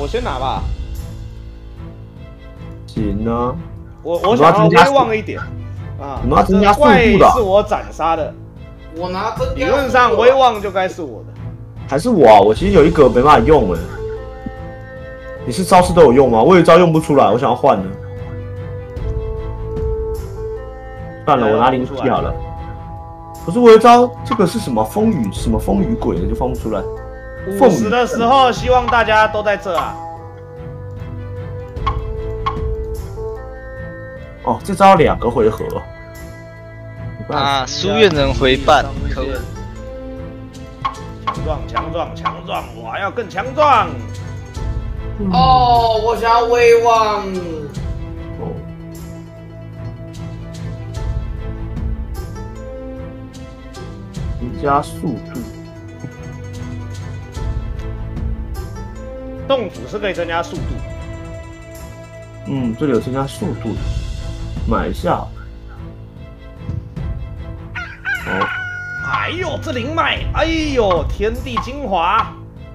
行啊。 我想要威望一点啊！ 你们要增加速度的。 怪是我斩杀的， 我拿增加。 理论上威望就该是我的。 还是我啊？我其实有一个没办法用哎。你是招式都有用吗？我有一招用不出来，我想要换的。算了，我拿灵气好了。可是我有一招，这个是什么风雨鬼的，就放不出来。 50的时候，希望大家都在这啊。 哦，这招2个回合。 啊，书院人回半，可恶！ 强壮，我还要更强壮。 哦，我想要威望。 增加速度。 洞府是可以增加速度。 这里有增加速度的，买一下。哦。 哎呦，这灵脉，哎呦，天地精华。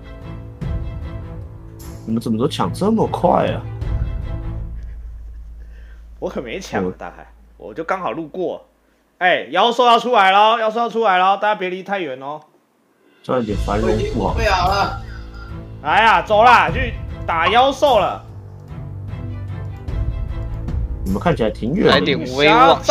你们怎么都抢这么快啊？ 我可没抢，大海，我就刚好路过。哎，妖兽要出来了，大家别离太远哦。 赚一点繁荣不好。 备好了。 来呀，走啦，去打妖兽了。 你们看起来挺远的。 来点威望，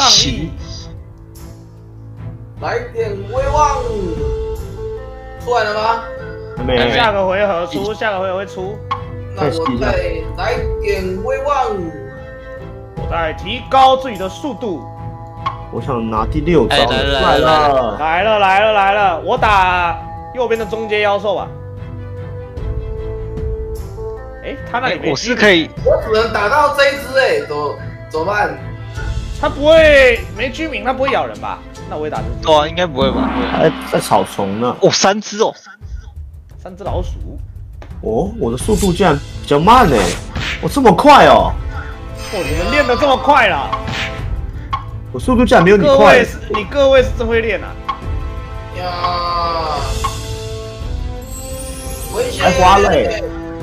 来点威望。出来了吗？ 还没。 下个回合会出。 那我再来点威望。 我再提高自己的速度。 我想拿第6招。来了！我打右边的中阶妖兽吧。哎，他那里没。 我是可以。 我只能打到这一只哎，怎么办？ 他不会没居民，他不会咬人吧？那我也打这只。 对啊，应该不会吧？ 还在草丛呢。 哦，3只哦 ，3只老鼠。 哦，我的速度竟然比较慢哎！我这么快哦！ 哦，你们练得这么快啦！ 我速度竟然没有你快。 各位是真会练啊！ 呀，危险！ 太花嘞！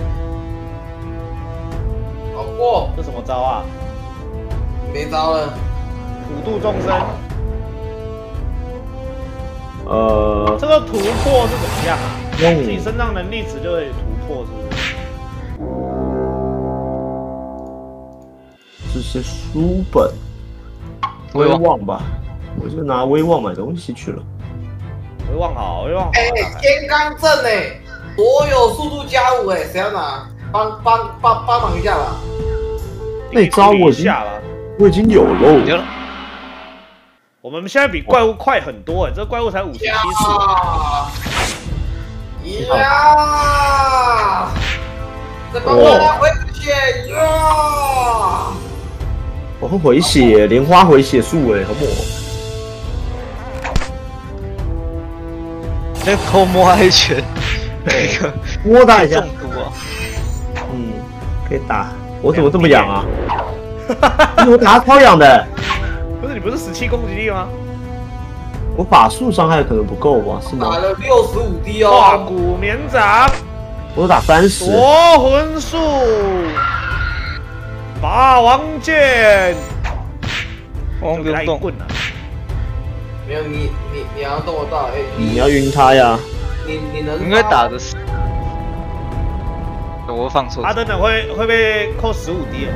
好过。 这什么招啊？ 没招了。 普度众生。这个突破是怎么样啊？自己身上能力值就会突破，是不是？这些书本。威望吧，我就拿威望买东西去了。 威望好，威望好。 哎，天罡阵哎，所有速度加5哎，谁要拿？帮忙一下吧。 那招我已经有喽。 我们现在比怪物快很多哎，这怪物才57次。 呀！再帮我拿回血呀！ 我会回血，莲花回血术哎，好猛！ 那个偷摸他一拳，那个摸他一下， 中毒啊！ 可以打。我怎么这么痒啊？我打他超痒的。 不是你不是17攻击力吗？ 我法术伤害可能不够吧？是吗？ 打了65滴哦。 化骨绵掌。 我打30。 夺魂术。霸王剑， 我不用动。 没有你要动得到，哎， 你要晕他呀？ 你能应该打的是，我放错。 他等等会被扣15滴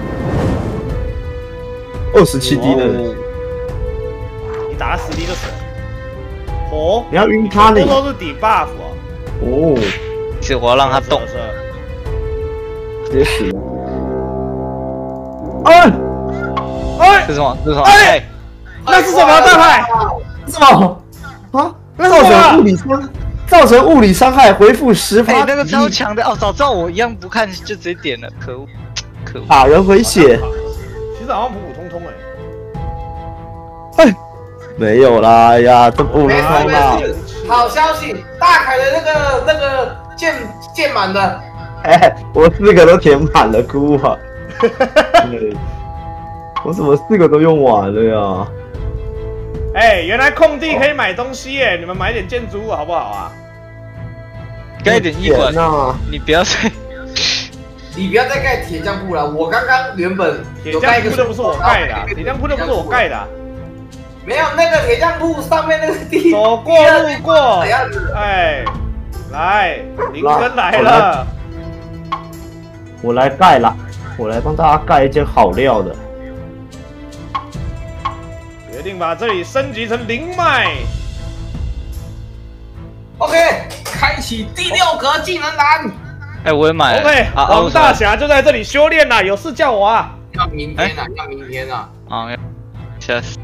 ，27滴呢？ 你打10滴就死了。哦， 你要晕他呢？ 这都是底 buff 哦。 是我要让他动， 直接死了。 这是什么？ 哎，那是什么？大海？ 什么？啊？造成物理伤害，回复10%。 哎，那个超强的哦！早知道我一样不看就直接点了，可恶！ 打人回血。 其实好像普普通通哎。没有啦，哎呀，这不能啦。 好消息，大凯的那个建满的。 哎，我4个都填满了，哭啊！我怎么4个都用完了呀？ 哎，原来空地可以买东西耶！你们买点建筑物好不好啊？ 盖点衣馆呐！ 你不要再， 你不要再盖铁匠铺了。我刚刚原本铁匠铺都不是我盖的，铁匠铺都不是我盖的。 没有那个铁匠铺上面那个地， 走过路过，哎，来，林根来了， 我来盖了，我来帮大家盖一间好料的。 决定把这里升级成灵脉。 OK， 开启第6格技能栏。 哎，我也买了。 OK， 王大侠就在这里修炼啦，有事叫我啊。 要明天啊，要明天啊。 啊，吓死！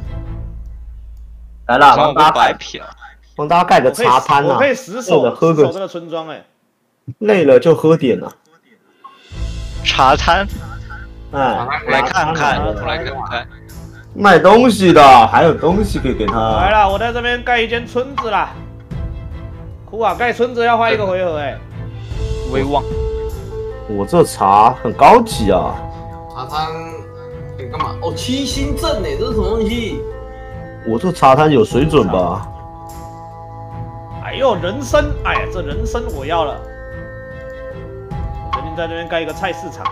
来啦， 帮大家白嫖， 帮大家盖个茶摊啊！ 我可以死守喝个这个村庄哎。 累了就喝点啊。 茶摊。 哎， 我来看看，我来看看。 卖东西的，还有东西可以给他。 来了，我在这边盖一间村子啦。哭啊，盖村子要花1个回合哎。 威望。 我这茶很高级啊。 茶摊你干嘛？哦，7星阵哎，这是什么东西？ 我这茶摊有水准吧？ 哎呦，人参，哎呀，这人参我要了。我决定在这边盖一个菜市场。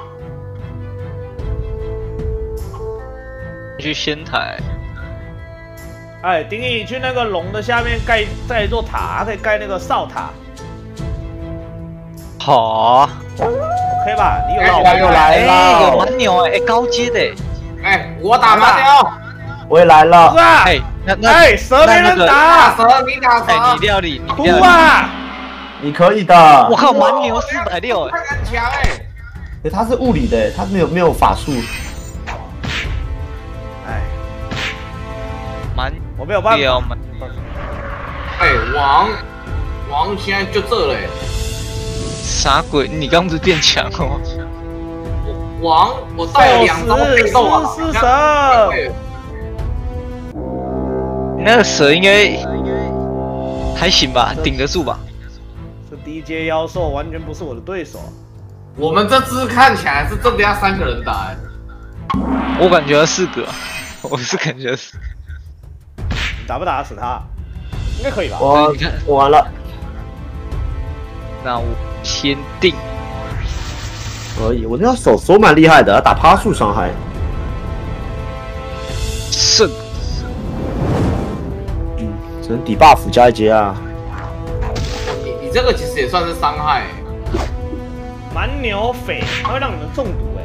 去仙台。 哎，丁义去那个龙的下面盖一座塔，可以盖那个哨塔。 好。 可以吧？你有老婆又来了， 哎，有蛮牛哎，高阶的。 哎，我打蛮牛。 我也来了。 是啊。哎，蛇没人打， 蛇你打蛇。 哎，你料理， 哭啊！ 你可以的。 我靠，蛮牛460 哎，很强哎。 哎，他是物理的，他没有法术。 哎， 蛮， 我没有办法。 哎，王现在就这嘞。 啥鬼？你刚不是变强了吗？ 我带了2招被动啊！ 是蛇。 那个蛇应该还行吧，顶得住吧？ 这低阶妖兽完全不是我的对手。 我们这只看起来是真的要3个人打哎。 我感觉要4个，我是感觉是。 你打不打得死他？应该可以吧？ 我完了。 那我先定。 可以，我那手蛮厉害的，要打趴数伤害。 胜。 只能底 buff 加一阶啊。 你这个其实也算是伤害。 蛮牛匪，它会让你们中毒哎。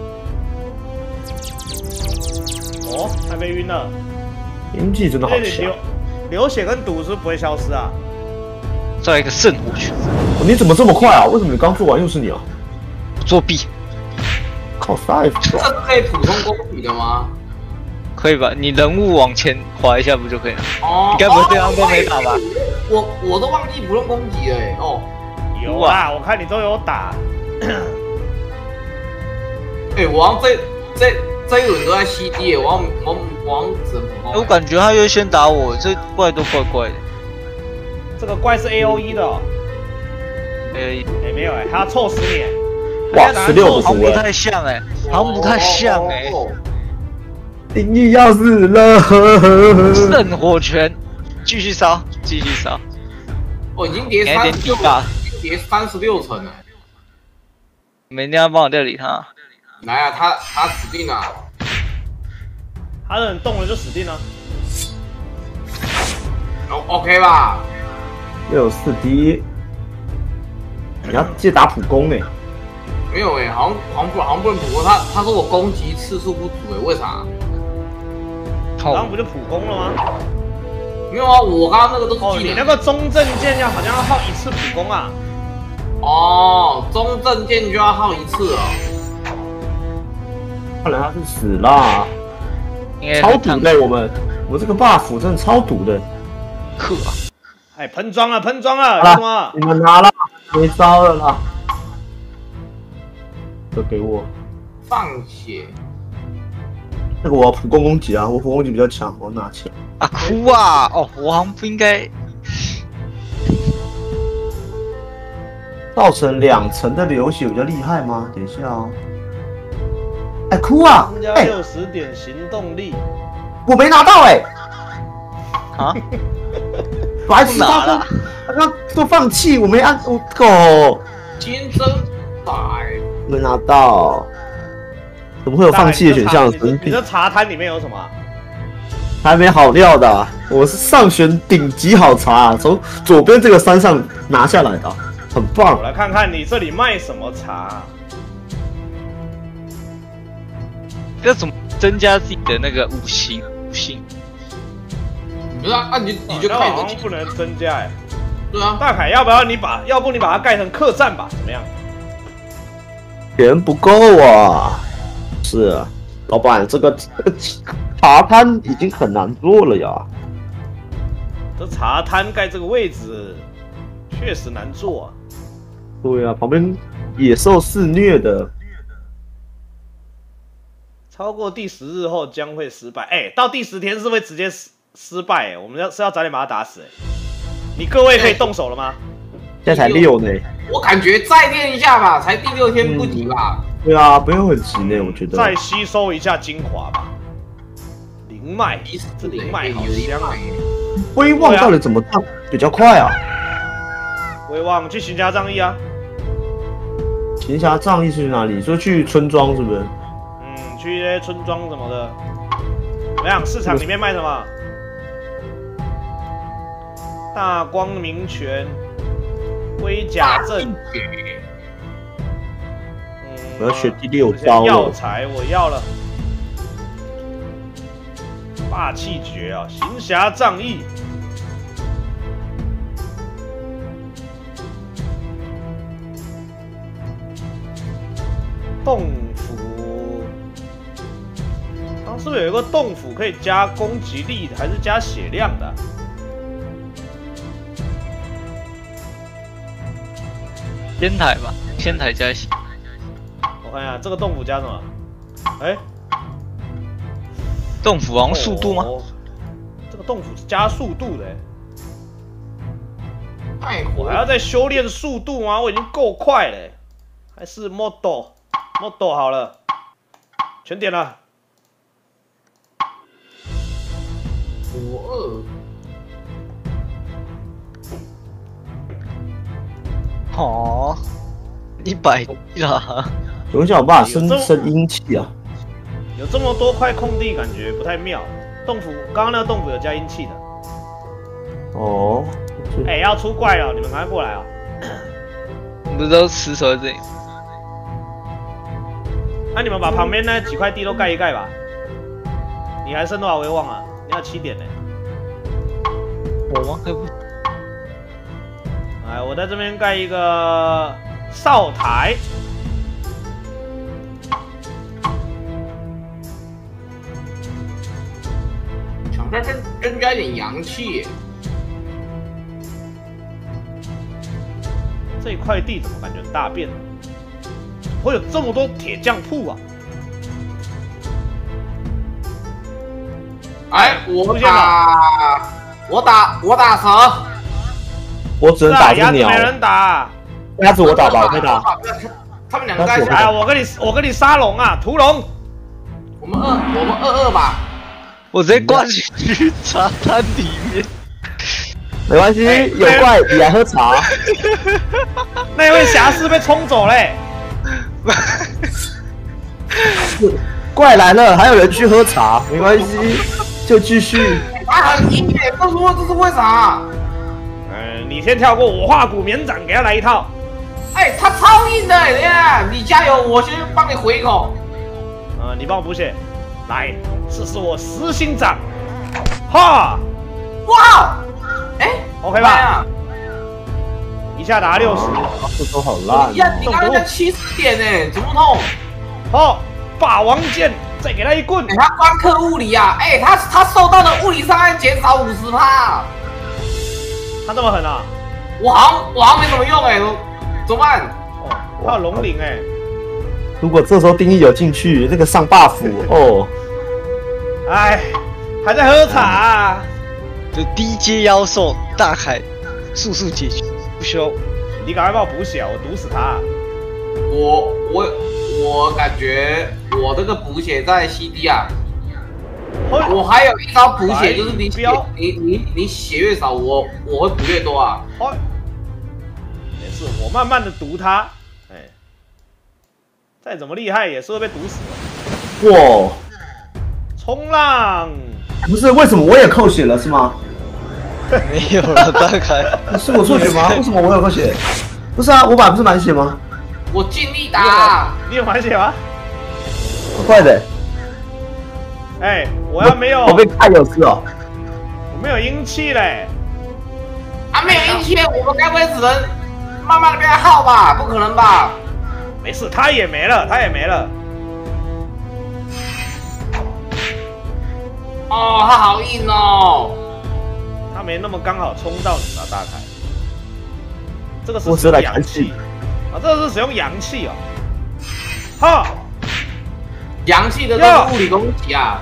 哦，还被晕了。 演技真的好强。 流血跟毒是不会消失啊。 再来一个圣火拳。 你怎么这么快啊？为什么你刚做完又是你啊？ 作弊。 靠赛夫。 这是可以普通攻击的吗？ 可以吧？你人物往前滑一下不就可以了？ 哦， 你该不会这样都没打吧？ 我都忘记不用攻击了哎。哦， 有啊，我看你都有打。 哎，我好像这一轮都在 CD 哎，我好像只能普通。 我感觉他就先打我，这怪都怪怪的。 这个怪是 AOE 的哦。 哎， 没有哎，他要臭死你！ 哇，16个好像不太像哎，好像不太像哎。 丁义要死了！ 圣火拳，继续烧，继续烧。 我已经叠36层了。 你们一定要帮我料理他。 来啊，他死定了。 他人动了就死定了。 OK 吧 64D， 你要记得打普攻哎。 没有哎，好像不能普攻。他说我攻击次数不足哎，为啥？ 刚刚不就普攻了吗？ 没有啊，我刚刚那个都是技能。 你那个中正剑好像要耗1次普攻啊。 哦，中正剑就要耗1次哦。 看来他是死啦。超毒的我这个 buff 真的超毒的。 克啊！ 哎，喷装了，喷装了，什么？ 你们拿了，没招了啦。都给我放血。 那个我要普攻攻击啊，我普攻击比较强，我拿起来。 啊哭啊！哦，我好像不应该。 造成2层的流血比较厉害吗？等一下哦。哎，哭啊！ 增加60点行动力。 我没拿到哎。 啊？ 白痴大哥，刚刚都放弃，我没按，我狗。 金针百没拿到。怎么会有放弃的选项？ 你这茶摊里面有什么？ 还没好料的、啊，我是上选顶级好茶、啊，从左边这个山上拿下来的、啊，很棒。 我来看看你这里卖什么茶。 要怎么增加自己的那个五行？ 不是啊，你就看好像不能增加哎。 对啊， 大凯，要不你把它盖成客栈吧？怎么样？ 钱不够啊。是啊，老板，这个茶摊已经很难做了呀。 这茶摊盖这个位置确实难做啊。 对啊，旁边野兽肆虐的。 超过第10日后将会失败。哎，到第10天是会直接失败哎，我们要早点把他打死哎。你各位可以动手了吗？ 现在才6呢。 我感觉再练一下吧，才第6天不急吧。 对啊，不用很急呢，我觉得。 再吸收一下精华吧。灵脉，这灵脉好香啊！ 威望到底怎么上比较快啊？ 威望去行侠仗义啊！ 行侠仗义是去哪里？说去村庄是不是？ 去一些村庄什么的。怎么样？市场里面卖什么？大光明拳、龟甲阵。 我要学第6招了。 药材我要了。霸气诀啊，行侠仗义。洞府，刚是不是有一个洞府可以加攻击力，还是加血量的啊？ 天台吧，天台加血。 我看一下这个洞府加什么？哎， 洞府王速度吗？ 这个洞府是加速度的。 太我还要再修炼速度吗？我已经够快了。还是 model 好了，全点了。 哦，100啦。 有想办法升阴气啊！ 有这么多块空地，感觉不太妙。洞府刚刚那个洞府有加阴气的。 哦。 哎，要出怪了，你们赶快过来啊！ 你不是都死守在这里？ 那你们把旁边那几块地都盖一盖吧。你还剩多少威望啊？你要7点呢。 我吗？还不？ 哎，我在这边盖一个哨台。 想再增加一点阳气。 这一块地怎么感觉很大便呢？会有这么多铁匠铺啊！ 哎，我打蛇， 我只能打只鸟。 没人打， 鸭子我打吧，我可以打。 他们2个盖起来。 哎，我跟你杀龙啊，屠龙。 我们2-2吧。 我直接挂进去茶摊里面。 没关系，有怪你来喝茶。 那位侠士被冲走嘞。 怪来了，还有人去喝茶，没关系，就继续。 他很硬耶，不说这是为啥？ 你先跳过我化骨绵掌，给他来一套。 哎，他超硬的，等下你加油，我先帮你回一口。 你帮我补血，来，试试我实心掌。哈！ 哇！哎 ，OK 吧？一下打60， 这都好烂。 你刚刚在70点呢，怎么痛？ 好，霸王剑，再给他一棍。 他光克物理啊！哎，他受到的物理伤害减少50%。 他这么狠啊！ 我好像没什么用哎，怎么办？ 哦，他有龙鳞哎。 如果这时候定义有进去，那个上 buff 哦。 哎，还在喝茶啊？ 就低阶妖兽大海速速解决，不需要你赶快帮我补血啊！我毒死他。 我感觉我这个补血在 CD 啊。我还有一招补血，就是你血越少，我会补越多啊。 没事，我慢慢的毒他。哎，再怎么厉害也是会被毒死的。 哇！ 冲浪！ 不是，为什么我也扣血了是吗？ 没有了，大概是我错血吗？为什么我有扣血？不是啊，我本来不是满血吗？ 我尽力打。 你有满血吗？ 快的。 哎，我要没有， 我被看有事哦。 我没有阴气嘞。 啊，没有阴气，我们该不会只能慢慢的被他耗吧？不可能吧？ 没事，他也没了，他也没了。 哦，他好硬哦。 他没那么刚好冲到你吧，大凯。这个是我使用阳气啊，这个是使用阳气哦。哈， 阳气的都是物理攻击啊。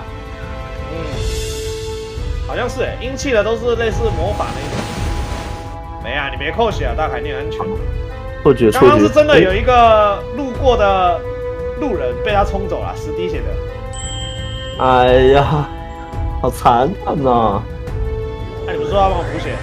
好像是哎，阴气的都是类似魔法那种。没啊，你别扣血啊，大凯，你很安全。 错觉， 刚刚是真的有一个路过的路人被他冲走了，10滴血的。 哎呀，好残忍呐！ 那你不是说要帮我补血？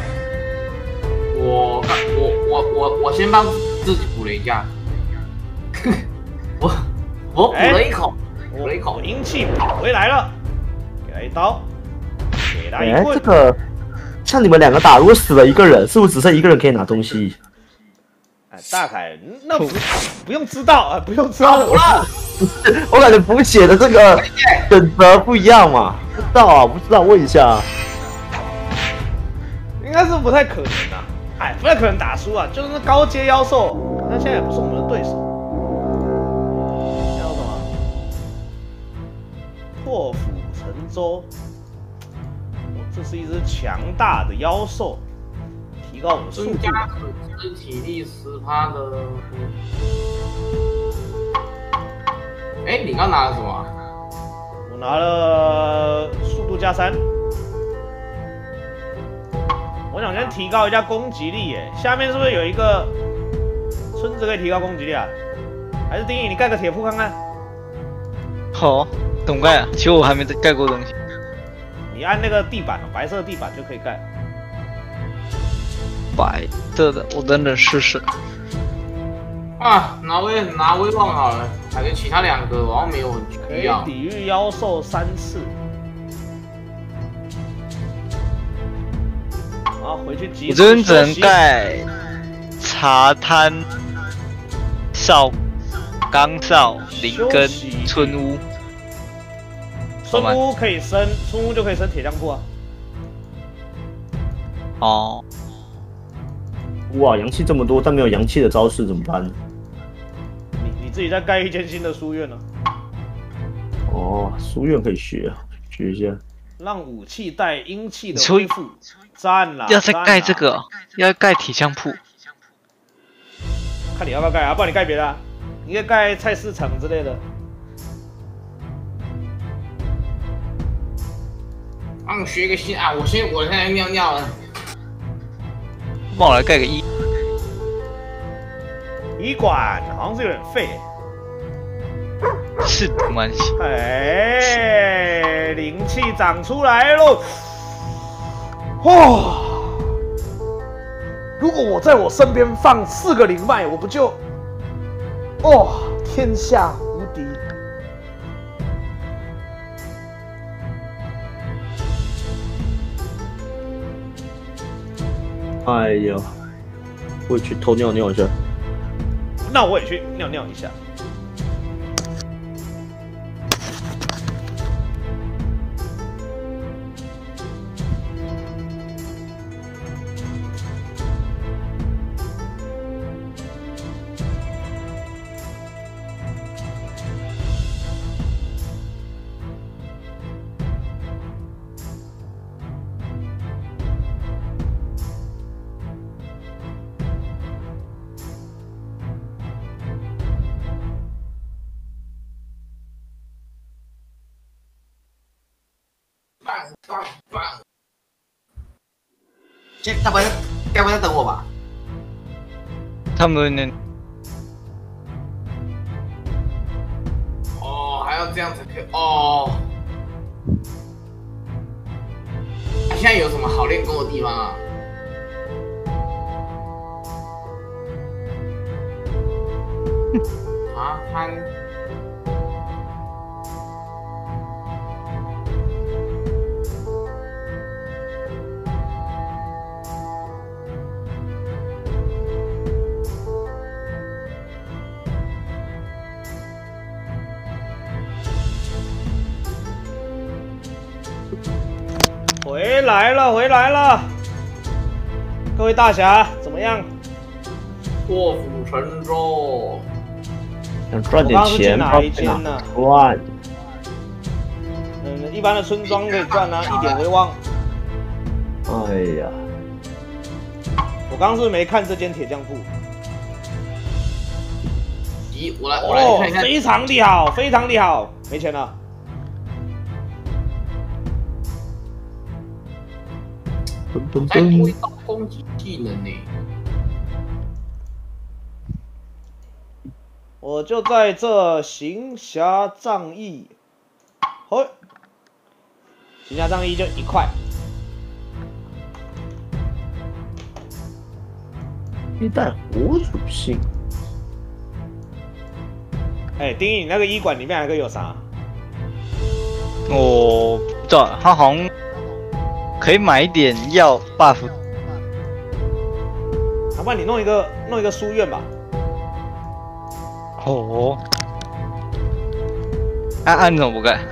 我先帮自己补了一下。我补了一口，补了一口， 阴气跑回来了，给他一刀。 哎，这个像你们2个打，如果死了一个人，是不是只剩一个人可以拿东西？ 哎，大凯，那不用知道啊，不用知道。 我感觉补血的这个选择不一样嘛，不知道啊，不知道，问一下。 应该是不太可能啊，哎，不太可能打输啊，就是那高阶妖兽，那现在也不是我们的对手。叫什么？破釜沉舟。这是一只强大的妖兽，提高我的速度。 增加损失体力10%的。哎，你刚拿了什么？ 我拿了速度+3。我想先提高一下攻击力耶。下面是不是有一个村子可以提高攻击力啊？还是丁义你盖个铁铺看看？ 好，怎么盖啊？其实我还没盖过东西。 你按那个地板，白色地板就可以盖。 白色的，我等等试试。 啊，拿威望好了，感觉其他2个好像没有很需要。 可以抵御妖兽3次。好，回去集。 我这边只能盖茶滩、岗哨、林根、村屋。 村屋可以升，村屋就可以升铁匠铺啊。 哦。 哇，阳气这么多，但没有阳气的招式怎么办？ 你自己再盖一间新的书院呢？ 哦，书院可以学，学一下。 让武器带阴气的恢复，赞啦！ 要再盖这个，要盖铁匠铺。 看你要不要盖啊？不然你盖别的啊，你可以盖菜市场之类的。 帮我学一个新啊！我现在尿尿了。 帮我来盖个医馆好像是有点废。 是没关系。 哎，灵气长出来喽！哇！如果我在我身边放4个灵脉，我不就天下无敌？ 哎呀，我去偷尿尿一下。 那我也去尿尿一下。 棒！该不会在等我吧？ 他们都念。 哦，还要这样子可以哦。现在有什么好练功的地方啊？茶摊。 回来了！各位大侠怎么样？ 破釜沉舟， 想赚点钱， 哪一间呢？ 赚。 一般的村庄可以赚啊，一点为望。 哎呀， 我刚刚是不是没看这间铁匠铺？ 咦，我来看一看。 非常的好，非常的好，没钱了。 再多一道攻击技能呢。 我就在这行侠仗义，嘿，行侠仗义就1块。 一带火属性。 哎，丁义，你那个医馆里面还可以有啥？ 我不知道，他好像可以买一点药 buff。 要不然你弄一个书院吧。 哦，你怎么不盖？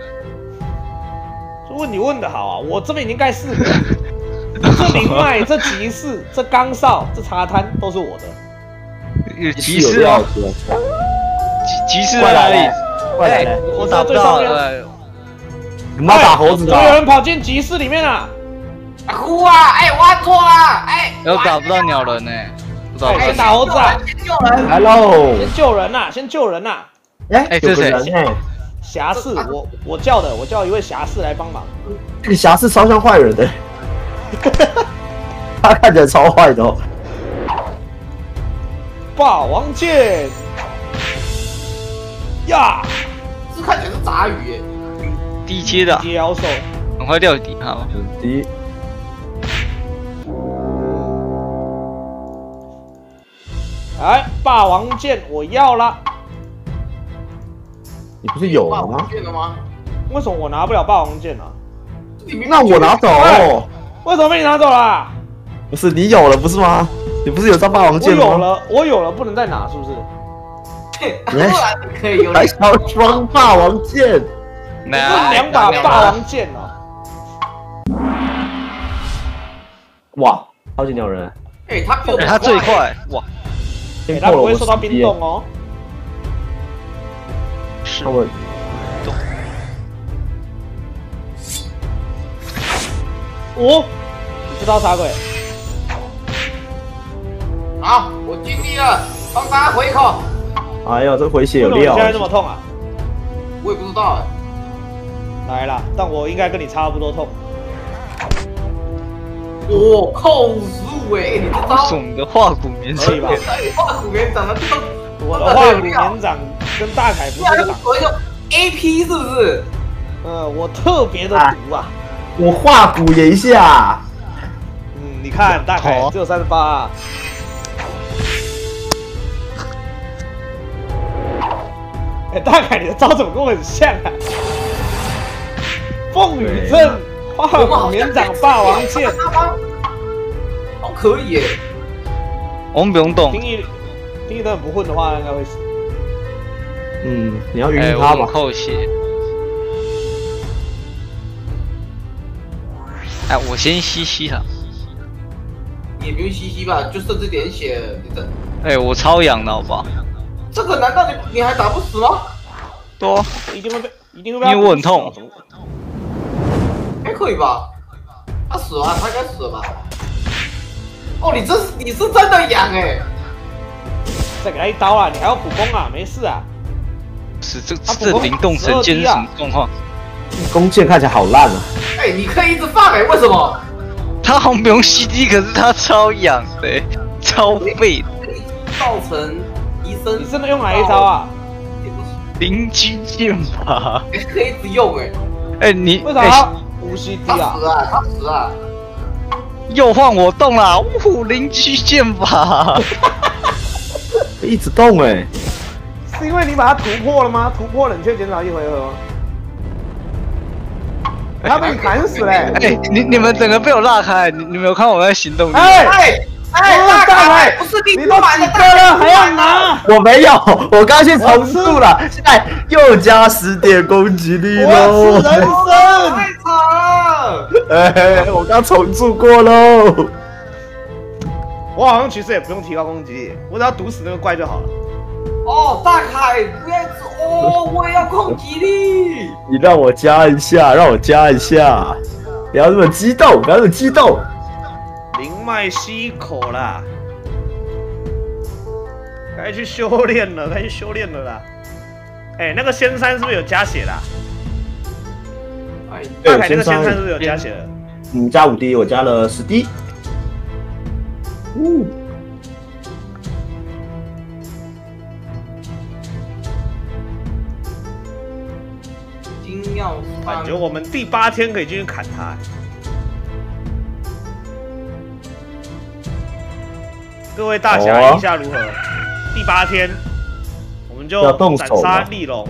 这问题问得好啊！我这边已经盖4个了，这灵脉、这集市、这岗哨、这茶摊都是我的。 集市啊！集市在哪里？ 快来！ 我打不到。 你妈打猴子的！ 有人跑进集市里面了！ 哭啊！哎，我按错了！哎， 我打不到鸟人呢。 先打猴子啊！ 先救人 ！Hello， 先救人呐！先救人呐！ 哎，这是谁？ 侠士，我叫一位侠士来帮忙。 这个侠士超像坏人的，他看起来超坏的哦。 霸王剑呀！ 这看起来是杂鱼耶。 低阶的， 低妖兽， 很快掉底好。 低。 哎，霸王剑我要了。 你不是有了吗？ 为什么我拿不了霸王剑啊？ 那我拿走。 为什么被你拿走了？ 不是你有了不是吗？你不是有张霸王剑吗？ 我有了，不能再拿，是不是？ 不然可以有。 还想要双霸王剑？ 这2把霸王剑哦。 哇，超级鸟人！ 哎， 他最快哇！ 他不会受到冰冻哦。 是。 你知道啥鬼？ 好，我尽力了，帮大家回口。 哎呦，这回血有料！ 为什么你现在这么痛啊？ 我也不知道。 来了，但我应该跟你差不多痛。 我扣15哎，你知道？ 总的化骨绵掌吧？ 化骨绵掌的这个， 我的化骨绵掌跟大凯不是个档。 我用 AP 是不是？ 我特别的毒啊！ 我化骨也一下。 你看大凯只有38。哎，大凯你的招怎么跟我很像啊？风雨阵、化骨绵掌、霸王剑。 哦，可以耶。 我们不用动。 丁义等不混的话，应该会死。 你要晕他吧？ 扣血。哎，我先吸他。 也不用吸吧，就剩这点血了，你等。 哎，我超痒的好不好？ 这个难道你还打不死吗？ 多， 一定会被因为我很痛。 还可以吧？他死了，他应该死了吧？哦，你是真的痒哎！ 再给他一刀啊！你还要普攻啊？没事啊。 这灵动神剑是什么状况？ 弓箭看起来好烂啊！ 哎，你可以一直放哎，为什么？ 他好像不用 CD， 可是他超痒的，超废的。 造成医生。 你真的用哪一招啊？ 邻居剑法。 可以一直用哎，你为啥无息低啊？ 他死啊！ 又换我动了，邻居剑法。 一直动哎。 是因为你把它突破了吗？突破冷却减少1回合吗？他被你砍死嘞！ 哎，你们整个被我拉开，你们有看我在行动力？ 大凯， 不是你都几个了还要拿？ 我没有，我刚去重塑了，现在又加10点攻击力喽！ 我吃人生， 太惨了！ 哎，我刚重铸过喽。 我好像其实也不用提高攻击力，我只要毒死那个怪就好了。 哦，大凯，不要哦，我也要攻击力。 你让我加一下，不要这么激动， 灵脉吸口啦，该去修炼了啦。哎，那个仙山是不是有加血啦？大凯那个仙山是不是有加血了？ 加5滴，我加了10滴。 感觉我们第8天可以进去砍他。各位大侠意下如何？第8天，我们就斩杀利龙。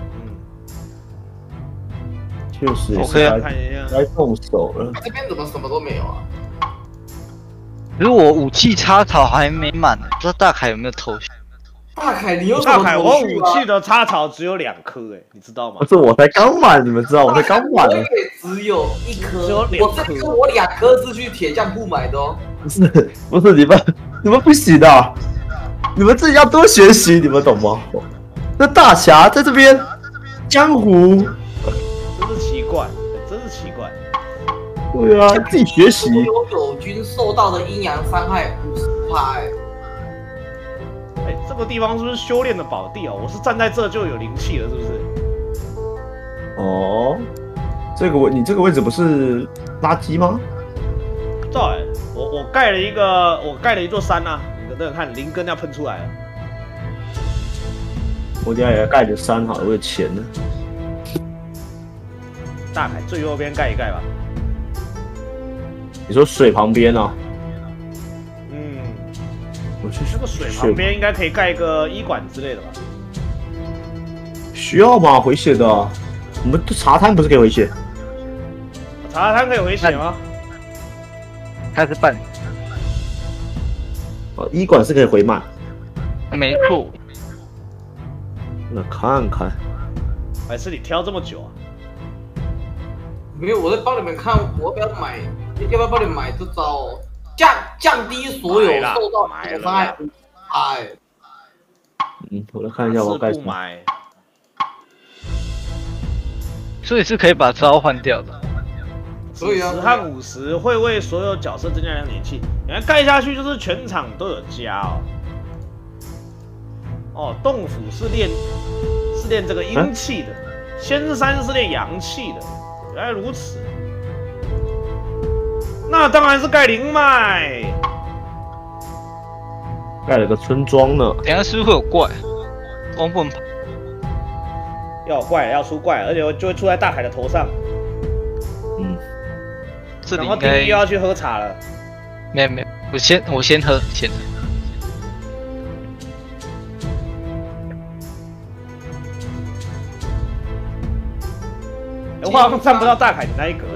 确实， 我可以看一下， 该动手了。 这边怎么什么都没有啊？ 可是我武器插槽还没满呢，不知道大凯有没有头绪？ 大凯，你有什么大凯，我武器的插槽只有2颗，哎，你知道吗？ 不是，我才刚满，你们知道我才刚满。 我也只有1颗， 只有2颗。 我这颗我2颗是去铁匠铺买的哦。 不是，你们不行的，你们自己要多学习，你们懂吗？那大侠在这边，江湖， 真是奇怪。 对啊，自己学习。 友军受到的阴阳伤害50%。 哎，这个地方是不是修炼的宝地啊？我是站在这就有灵气了，是不是？ 哦，你这个位置不是垃圾吗？ 对，我盖了一座山啊，你等等看，灵根要喷出来了。 我等下也要盖个山好了，我有钱呢。 大凯最右边盖一盖吧。 你说水旁边啊？我去那个水旁边应该可以盖一个医馆之类的吧？ 需要吗？回血的，我们茶滩不是可以回血？ 茶滩可以回血吗？ 开始办。 医馆是可以回满。 没错。 那看看。 还是你挑这么久啊？ 没有，我在帮你们看，我要不要帮你们买这招？降低所有受到的伤害。 我来看一下我盖什么。 所以是可以把招换掉的。 所以啊 ，10和50会为所有角色增加2点气。你看盖下去就是全场都有加哦。哦，洞府是练这个阴气的，仙山是练阳气的，原来如此。那当然是盖灵脉， 盖了个村庄呢。 等下是不是会有怪？我不能跑。 要有怪，要出怪，而且就会出在大海的头上。然后第一又要去喝茶了。 没有，我先喝。 我好像站不到大海的那一格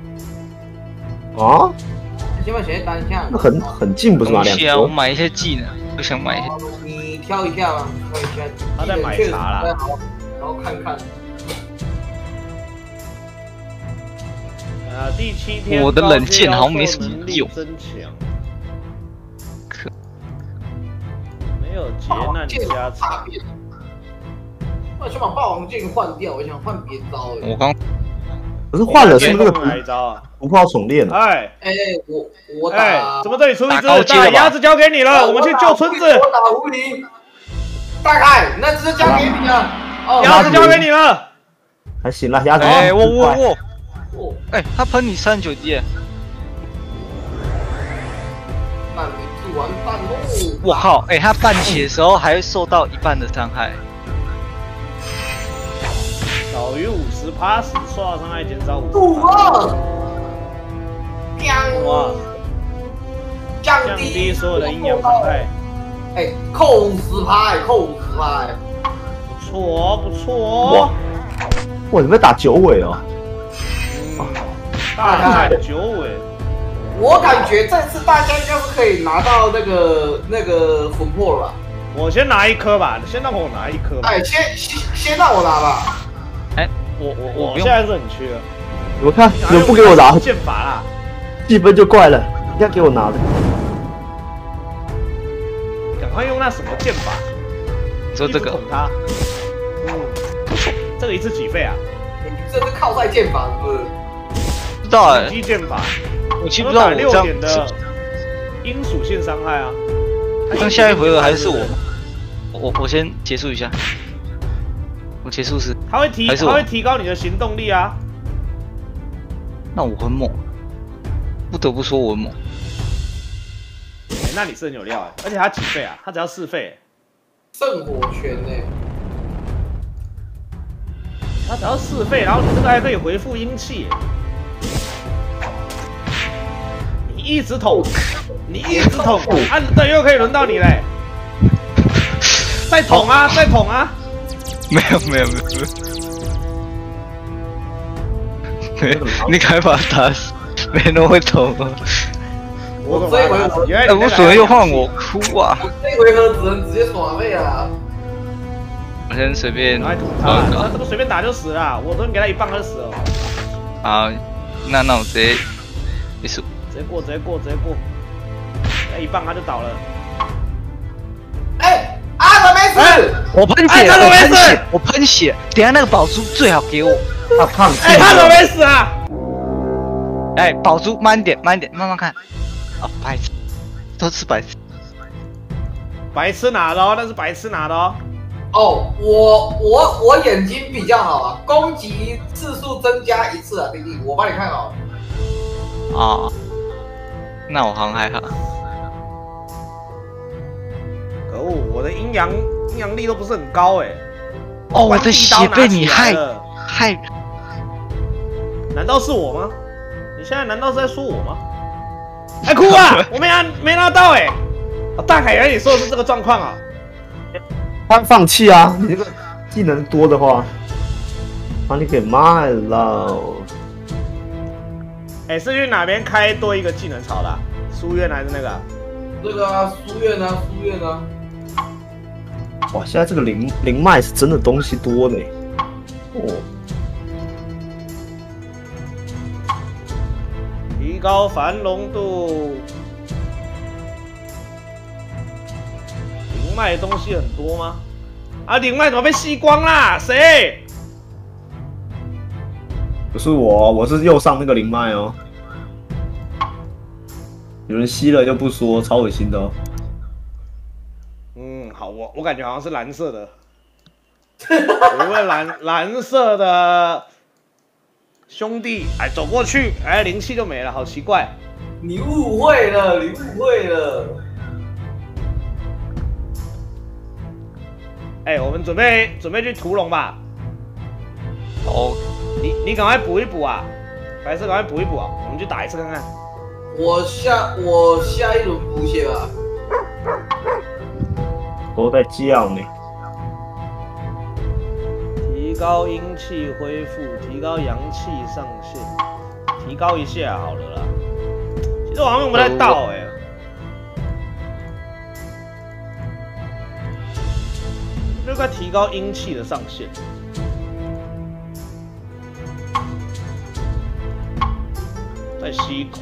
啊？ 先把选单项。 那很近不是吗？2个。 我买一些技能，我想买一些。 你挑一下嘛，挑一下。 他在买茶啦。 然后看看。 第7天。 我的冷箭好像没什么用。 增强。没有劫难加持。 我想把霸王剑换掉，我想换别招。 我刚。 可是换了是那个哪一招啊？ 不怕重练。 我打。 怎么这里出一只？大鸭子交给你了，我们去救村子。 我打无敌。大凯，那只交给你了。 鸭子交给你了。 还行啦，鸭子。 他喷你39滴。 那你完蛋喽！ 我靠，哎，他半血的时候还会受到一半的伤害。 少于50%时受到伤害减少 52%。 哇！降低所有的阴阳伤害。 哎，扣50%，扣50%。 不错哦，不错哦。 哇，你们打9尾哦。 大概9尾。 我感觉这次大家应该是可以拿到那个魂魄了吧？ 我先拿1颗吧，先让我拿1颗。 哎，先让我拿吧。 哎，我现在是很缺。 我看你们不给我拿剑法啦， 积分就怪了，一定要给我拿的。 赶快用那什么剑法？ 你说这个？ 捅他。这个一次几费啊？ 你这是靠赛剑法是不是？ 不知道哎。 击剑法。 我其实不知道我这样 6点的阴属性伤害啊。 那下一回合还是我先结束一下。我结束时， 它会提高你的行动力啊。 那我很猛，不得不说我很猛。 那你是很有料哎，而且它几费啊？它只要4费。 圣火拳呢？ 它只要4费，然后你这个还可以回复阴气。你一直捅，啊，对，又可以轮到你嘞。再捅啊，再捅啊！ 没有，你赶快把他打死，没人会捅啊！ 我这一回合， 为什么又换我哭啊？ 我这一回合只能直接耍废啊！ 我先随便， 他这个随便打就死了，我都给他1棒他就死了。 好，那我直接结束。 直接过，那1棒他就倒了。 哎，阿德没死， 我喷血，我喷血。等下那个宝珠最好给我。 他胖气。 哎，他怎么没死啊？ 哎，宝珠慢点，慢慢看。哦，白痴，都是白痴。 白痴拿的哦，那是白痴拿的哦。 哦，我眼睛比较好啊，攻击次数增加1次啊，弟弟，我帮你看好了。 啊，那我好像还好。 可恶，我的阴阳力都不是很高哎。 哦，我的血被你害。 难道是我吗？你现在难道是在说我吗？哎，哭啊！我没拿到哎。大凯原来你说的是这个状况啊。 他放弃啊！你这个技能多的话，把你给卖了。 哎，是去哪边开多一个技能槽的？书院还是那个？ 这个啊，书院啊。 哇，现在这个灵脉是真的东西多呢。哦。 提高繁荣度。灵脉的东西很多吗？啊，灵脉怎么被吸光啦？谁？ 不是我，我是右上那个灵脉哦。有人吸了又不说，超恶心的哦。 好，我感觉好像是蓝色的，有一位蓝色的兄弟，哎，走过去，哎，灵气就没了，好奇怪。 你误会了。 哎，我们准备去屠龙吧。 哦， 你赶快补一补啊，白色赶快补一补啊，我们去打一次看看。 我下一轮补血吧。 都在叫呢。 提高阴气恢复，提高阳气上限，提高一下好了啦。其实我好像用不太到哎。就该提高阴气的上限。再吸一口。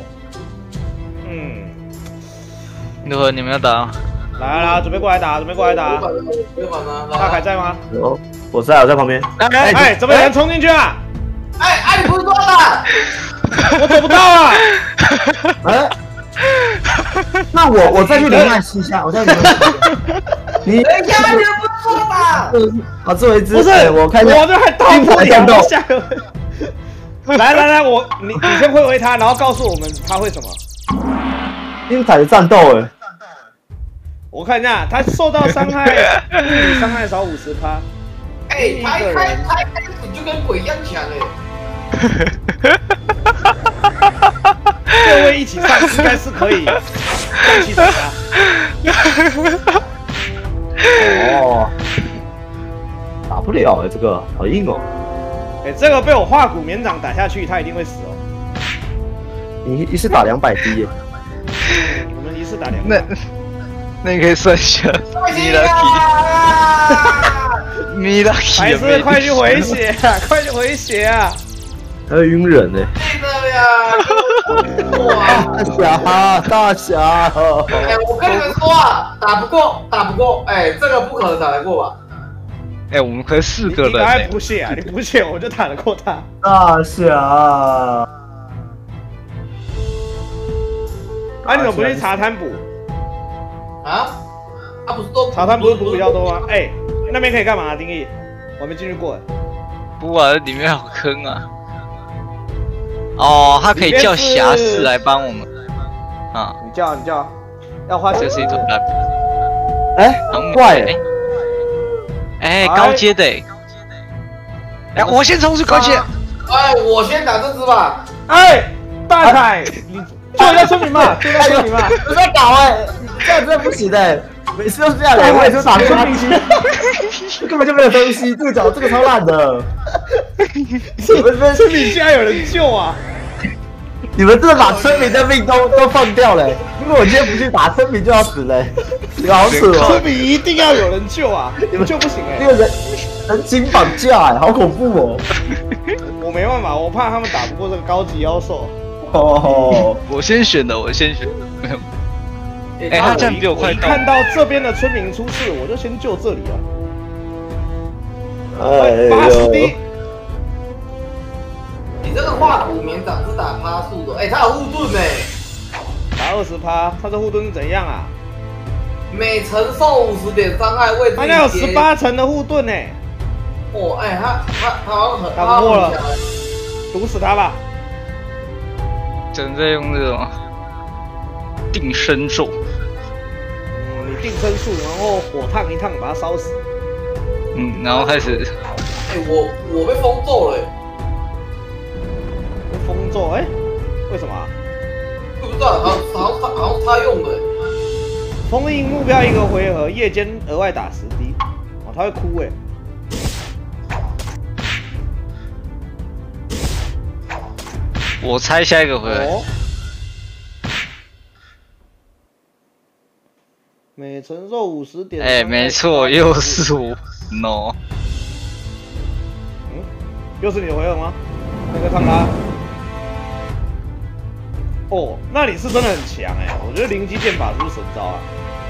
如何？你们要打？ 来，准备过来打。大凯在吗？ 有，我在旁边。 哎，怎么有人冲进去啊？ 哎，你不是说了？ 我走不到啊！ 哎，那我再去灵脉试一下，我再去灵脉试一下。你等一下，你不是说吧？ 啊，最后一只不是， 我看一下， 我这还到不了下个。来，你先挥他，然后告诉我们他会什么？ 精彩的战斗哎！ 我看一下，他受到伤害，物理伤害少50%。 哎，他一开始就跟鬼一样强哎。 各位一起上，应该是可以一起打他。 哦，打不了哎，这个好硬哦。 哎，这个被我化骨绵掌打下去，他一定会死哦。 你一次打200滴耶。 我们一次打200。 那你可以算一下。米拉基， 还是快去回血啊！快去回血啊！ 还有晕人呢。 对的呀！哇， 大侠！ 哎，我跟你们说啊，打不过，哎，这个不可能打得过吧？ 哎，我们可是4个人。 你还补血啊？你补血我就打得过他。 大侠！ 啊，你怎么不去茶摊补？ 啊？他不是都茶摊不是补比较多吗？哎，那边可以干嘛？定义，我没进去过。 不啊，里面好坑啊！哦，他可以叫侠士来帮我们。啊， 你叫，要花钱。 这是一种大。 哎，怪哎，高阶的。哎，我先冲去高阶。 哎，我先打这只吧。 哎，大凯，你救一下村民嘛，救一下村民嘛！ 不要搞哎，这样真的不行哎。每次都是这样，我每次打村民根本就没有东西，这个超烂的。 你们村民竟然有人救啊！ 你们真的把村民的命都放掉了。如果我今天不去打村民就要死了，你好扯哦！ 村民一定要有人救啊，你们救不行哎！ 那个人情绑架哎，好恐怖哦！ 我没办法，我怕他们打不过这个高级妖兽。 哦， 我先选的，没有。哎，他这样比我快到。 看到这边的村民出事，我就先救这里啊。 80 滴。 你这个化骨绵掌是打趴数的，哎，他有护盾哎。 打20%，他这护盾是怎样啊？ 每承受50点伤害，位置。 他家有18层的护盾呢。 哦，哎，他好像很打不过了，毒死他吧。 正在用那种定身咒。 你定身术，然后火烫一烫，把它烧死。 然后开始。 哎，我被封咒了。 被封咒？哎，为什么？ 不知道，好像他用的。 封印目标1个回合，夜间额外打10滴。哦，他会哭哎。 我猜下一个回合。 每承受50点。 哎，没错，又是我 ，no。 又是你的回合吗？那个看他。哦，那你是真的很强哎！我觉得灵机剑法是不是神招啊？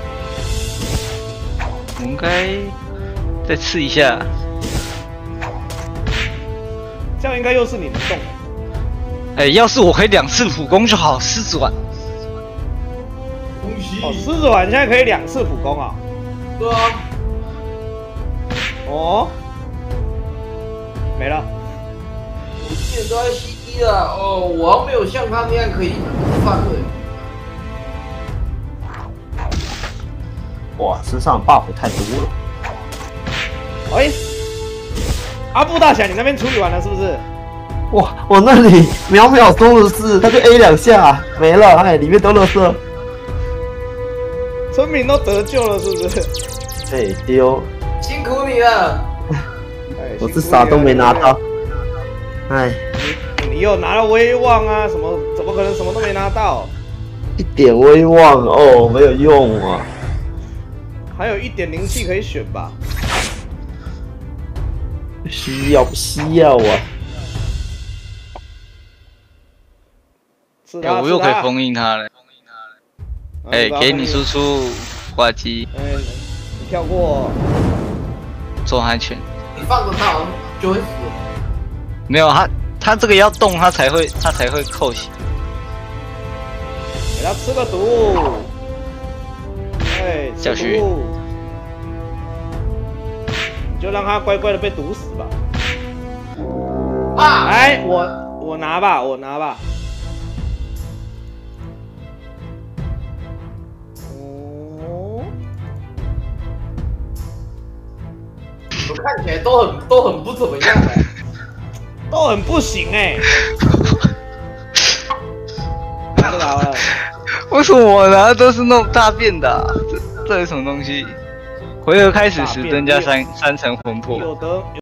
我应该再刺一下。 这样应该又是你的动。 哎，要是我可以2次普攻就好，狮子丸。 哦，狮子丸现在可以2次普攻啊？ 对啊。 哦，没了。 我之前都在CD了，哦，我还没有像他那样可以放的。 哇，身上 buff 太多了。 哎，阿布大侠，你那边处理完了是不是？ 哇，我那里秒钟的事，他就 A 2下没了，哎，里面都垃圾。 村民都得救了是不是？ 哎，丢！ 辛苦你了。 我这啥都没拿到。哎， 你有拿到威望啊？什么？怎么可能什么都没拿到？ 一点威望哦，没有用啊。 还有1点灵气可以选吧？ 不需要啊？ 哎，我又可以封印他了。哎，给你输出挂机。 哎，你跳过。 做安全。 你放着他好像就会死。 没有，他这个要动，他才会扣血。 给他吃个毒。哎， 小徐。 你就让他乖乖的被毒死吧。 啊！ 来，我拿吧，我拿吧。 你们看起来都很不怎么样哎， 都很不行哎。拿这个好了。 为什么我拿的都是那种大便的、啊？这是什么东西？回合开始时增加3成魂魄。 有的。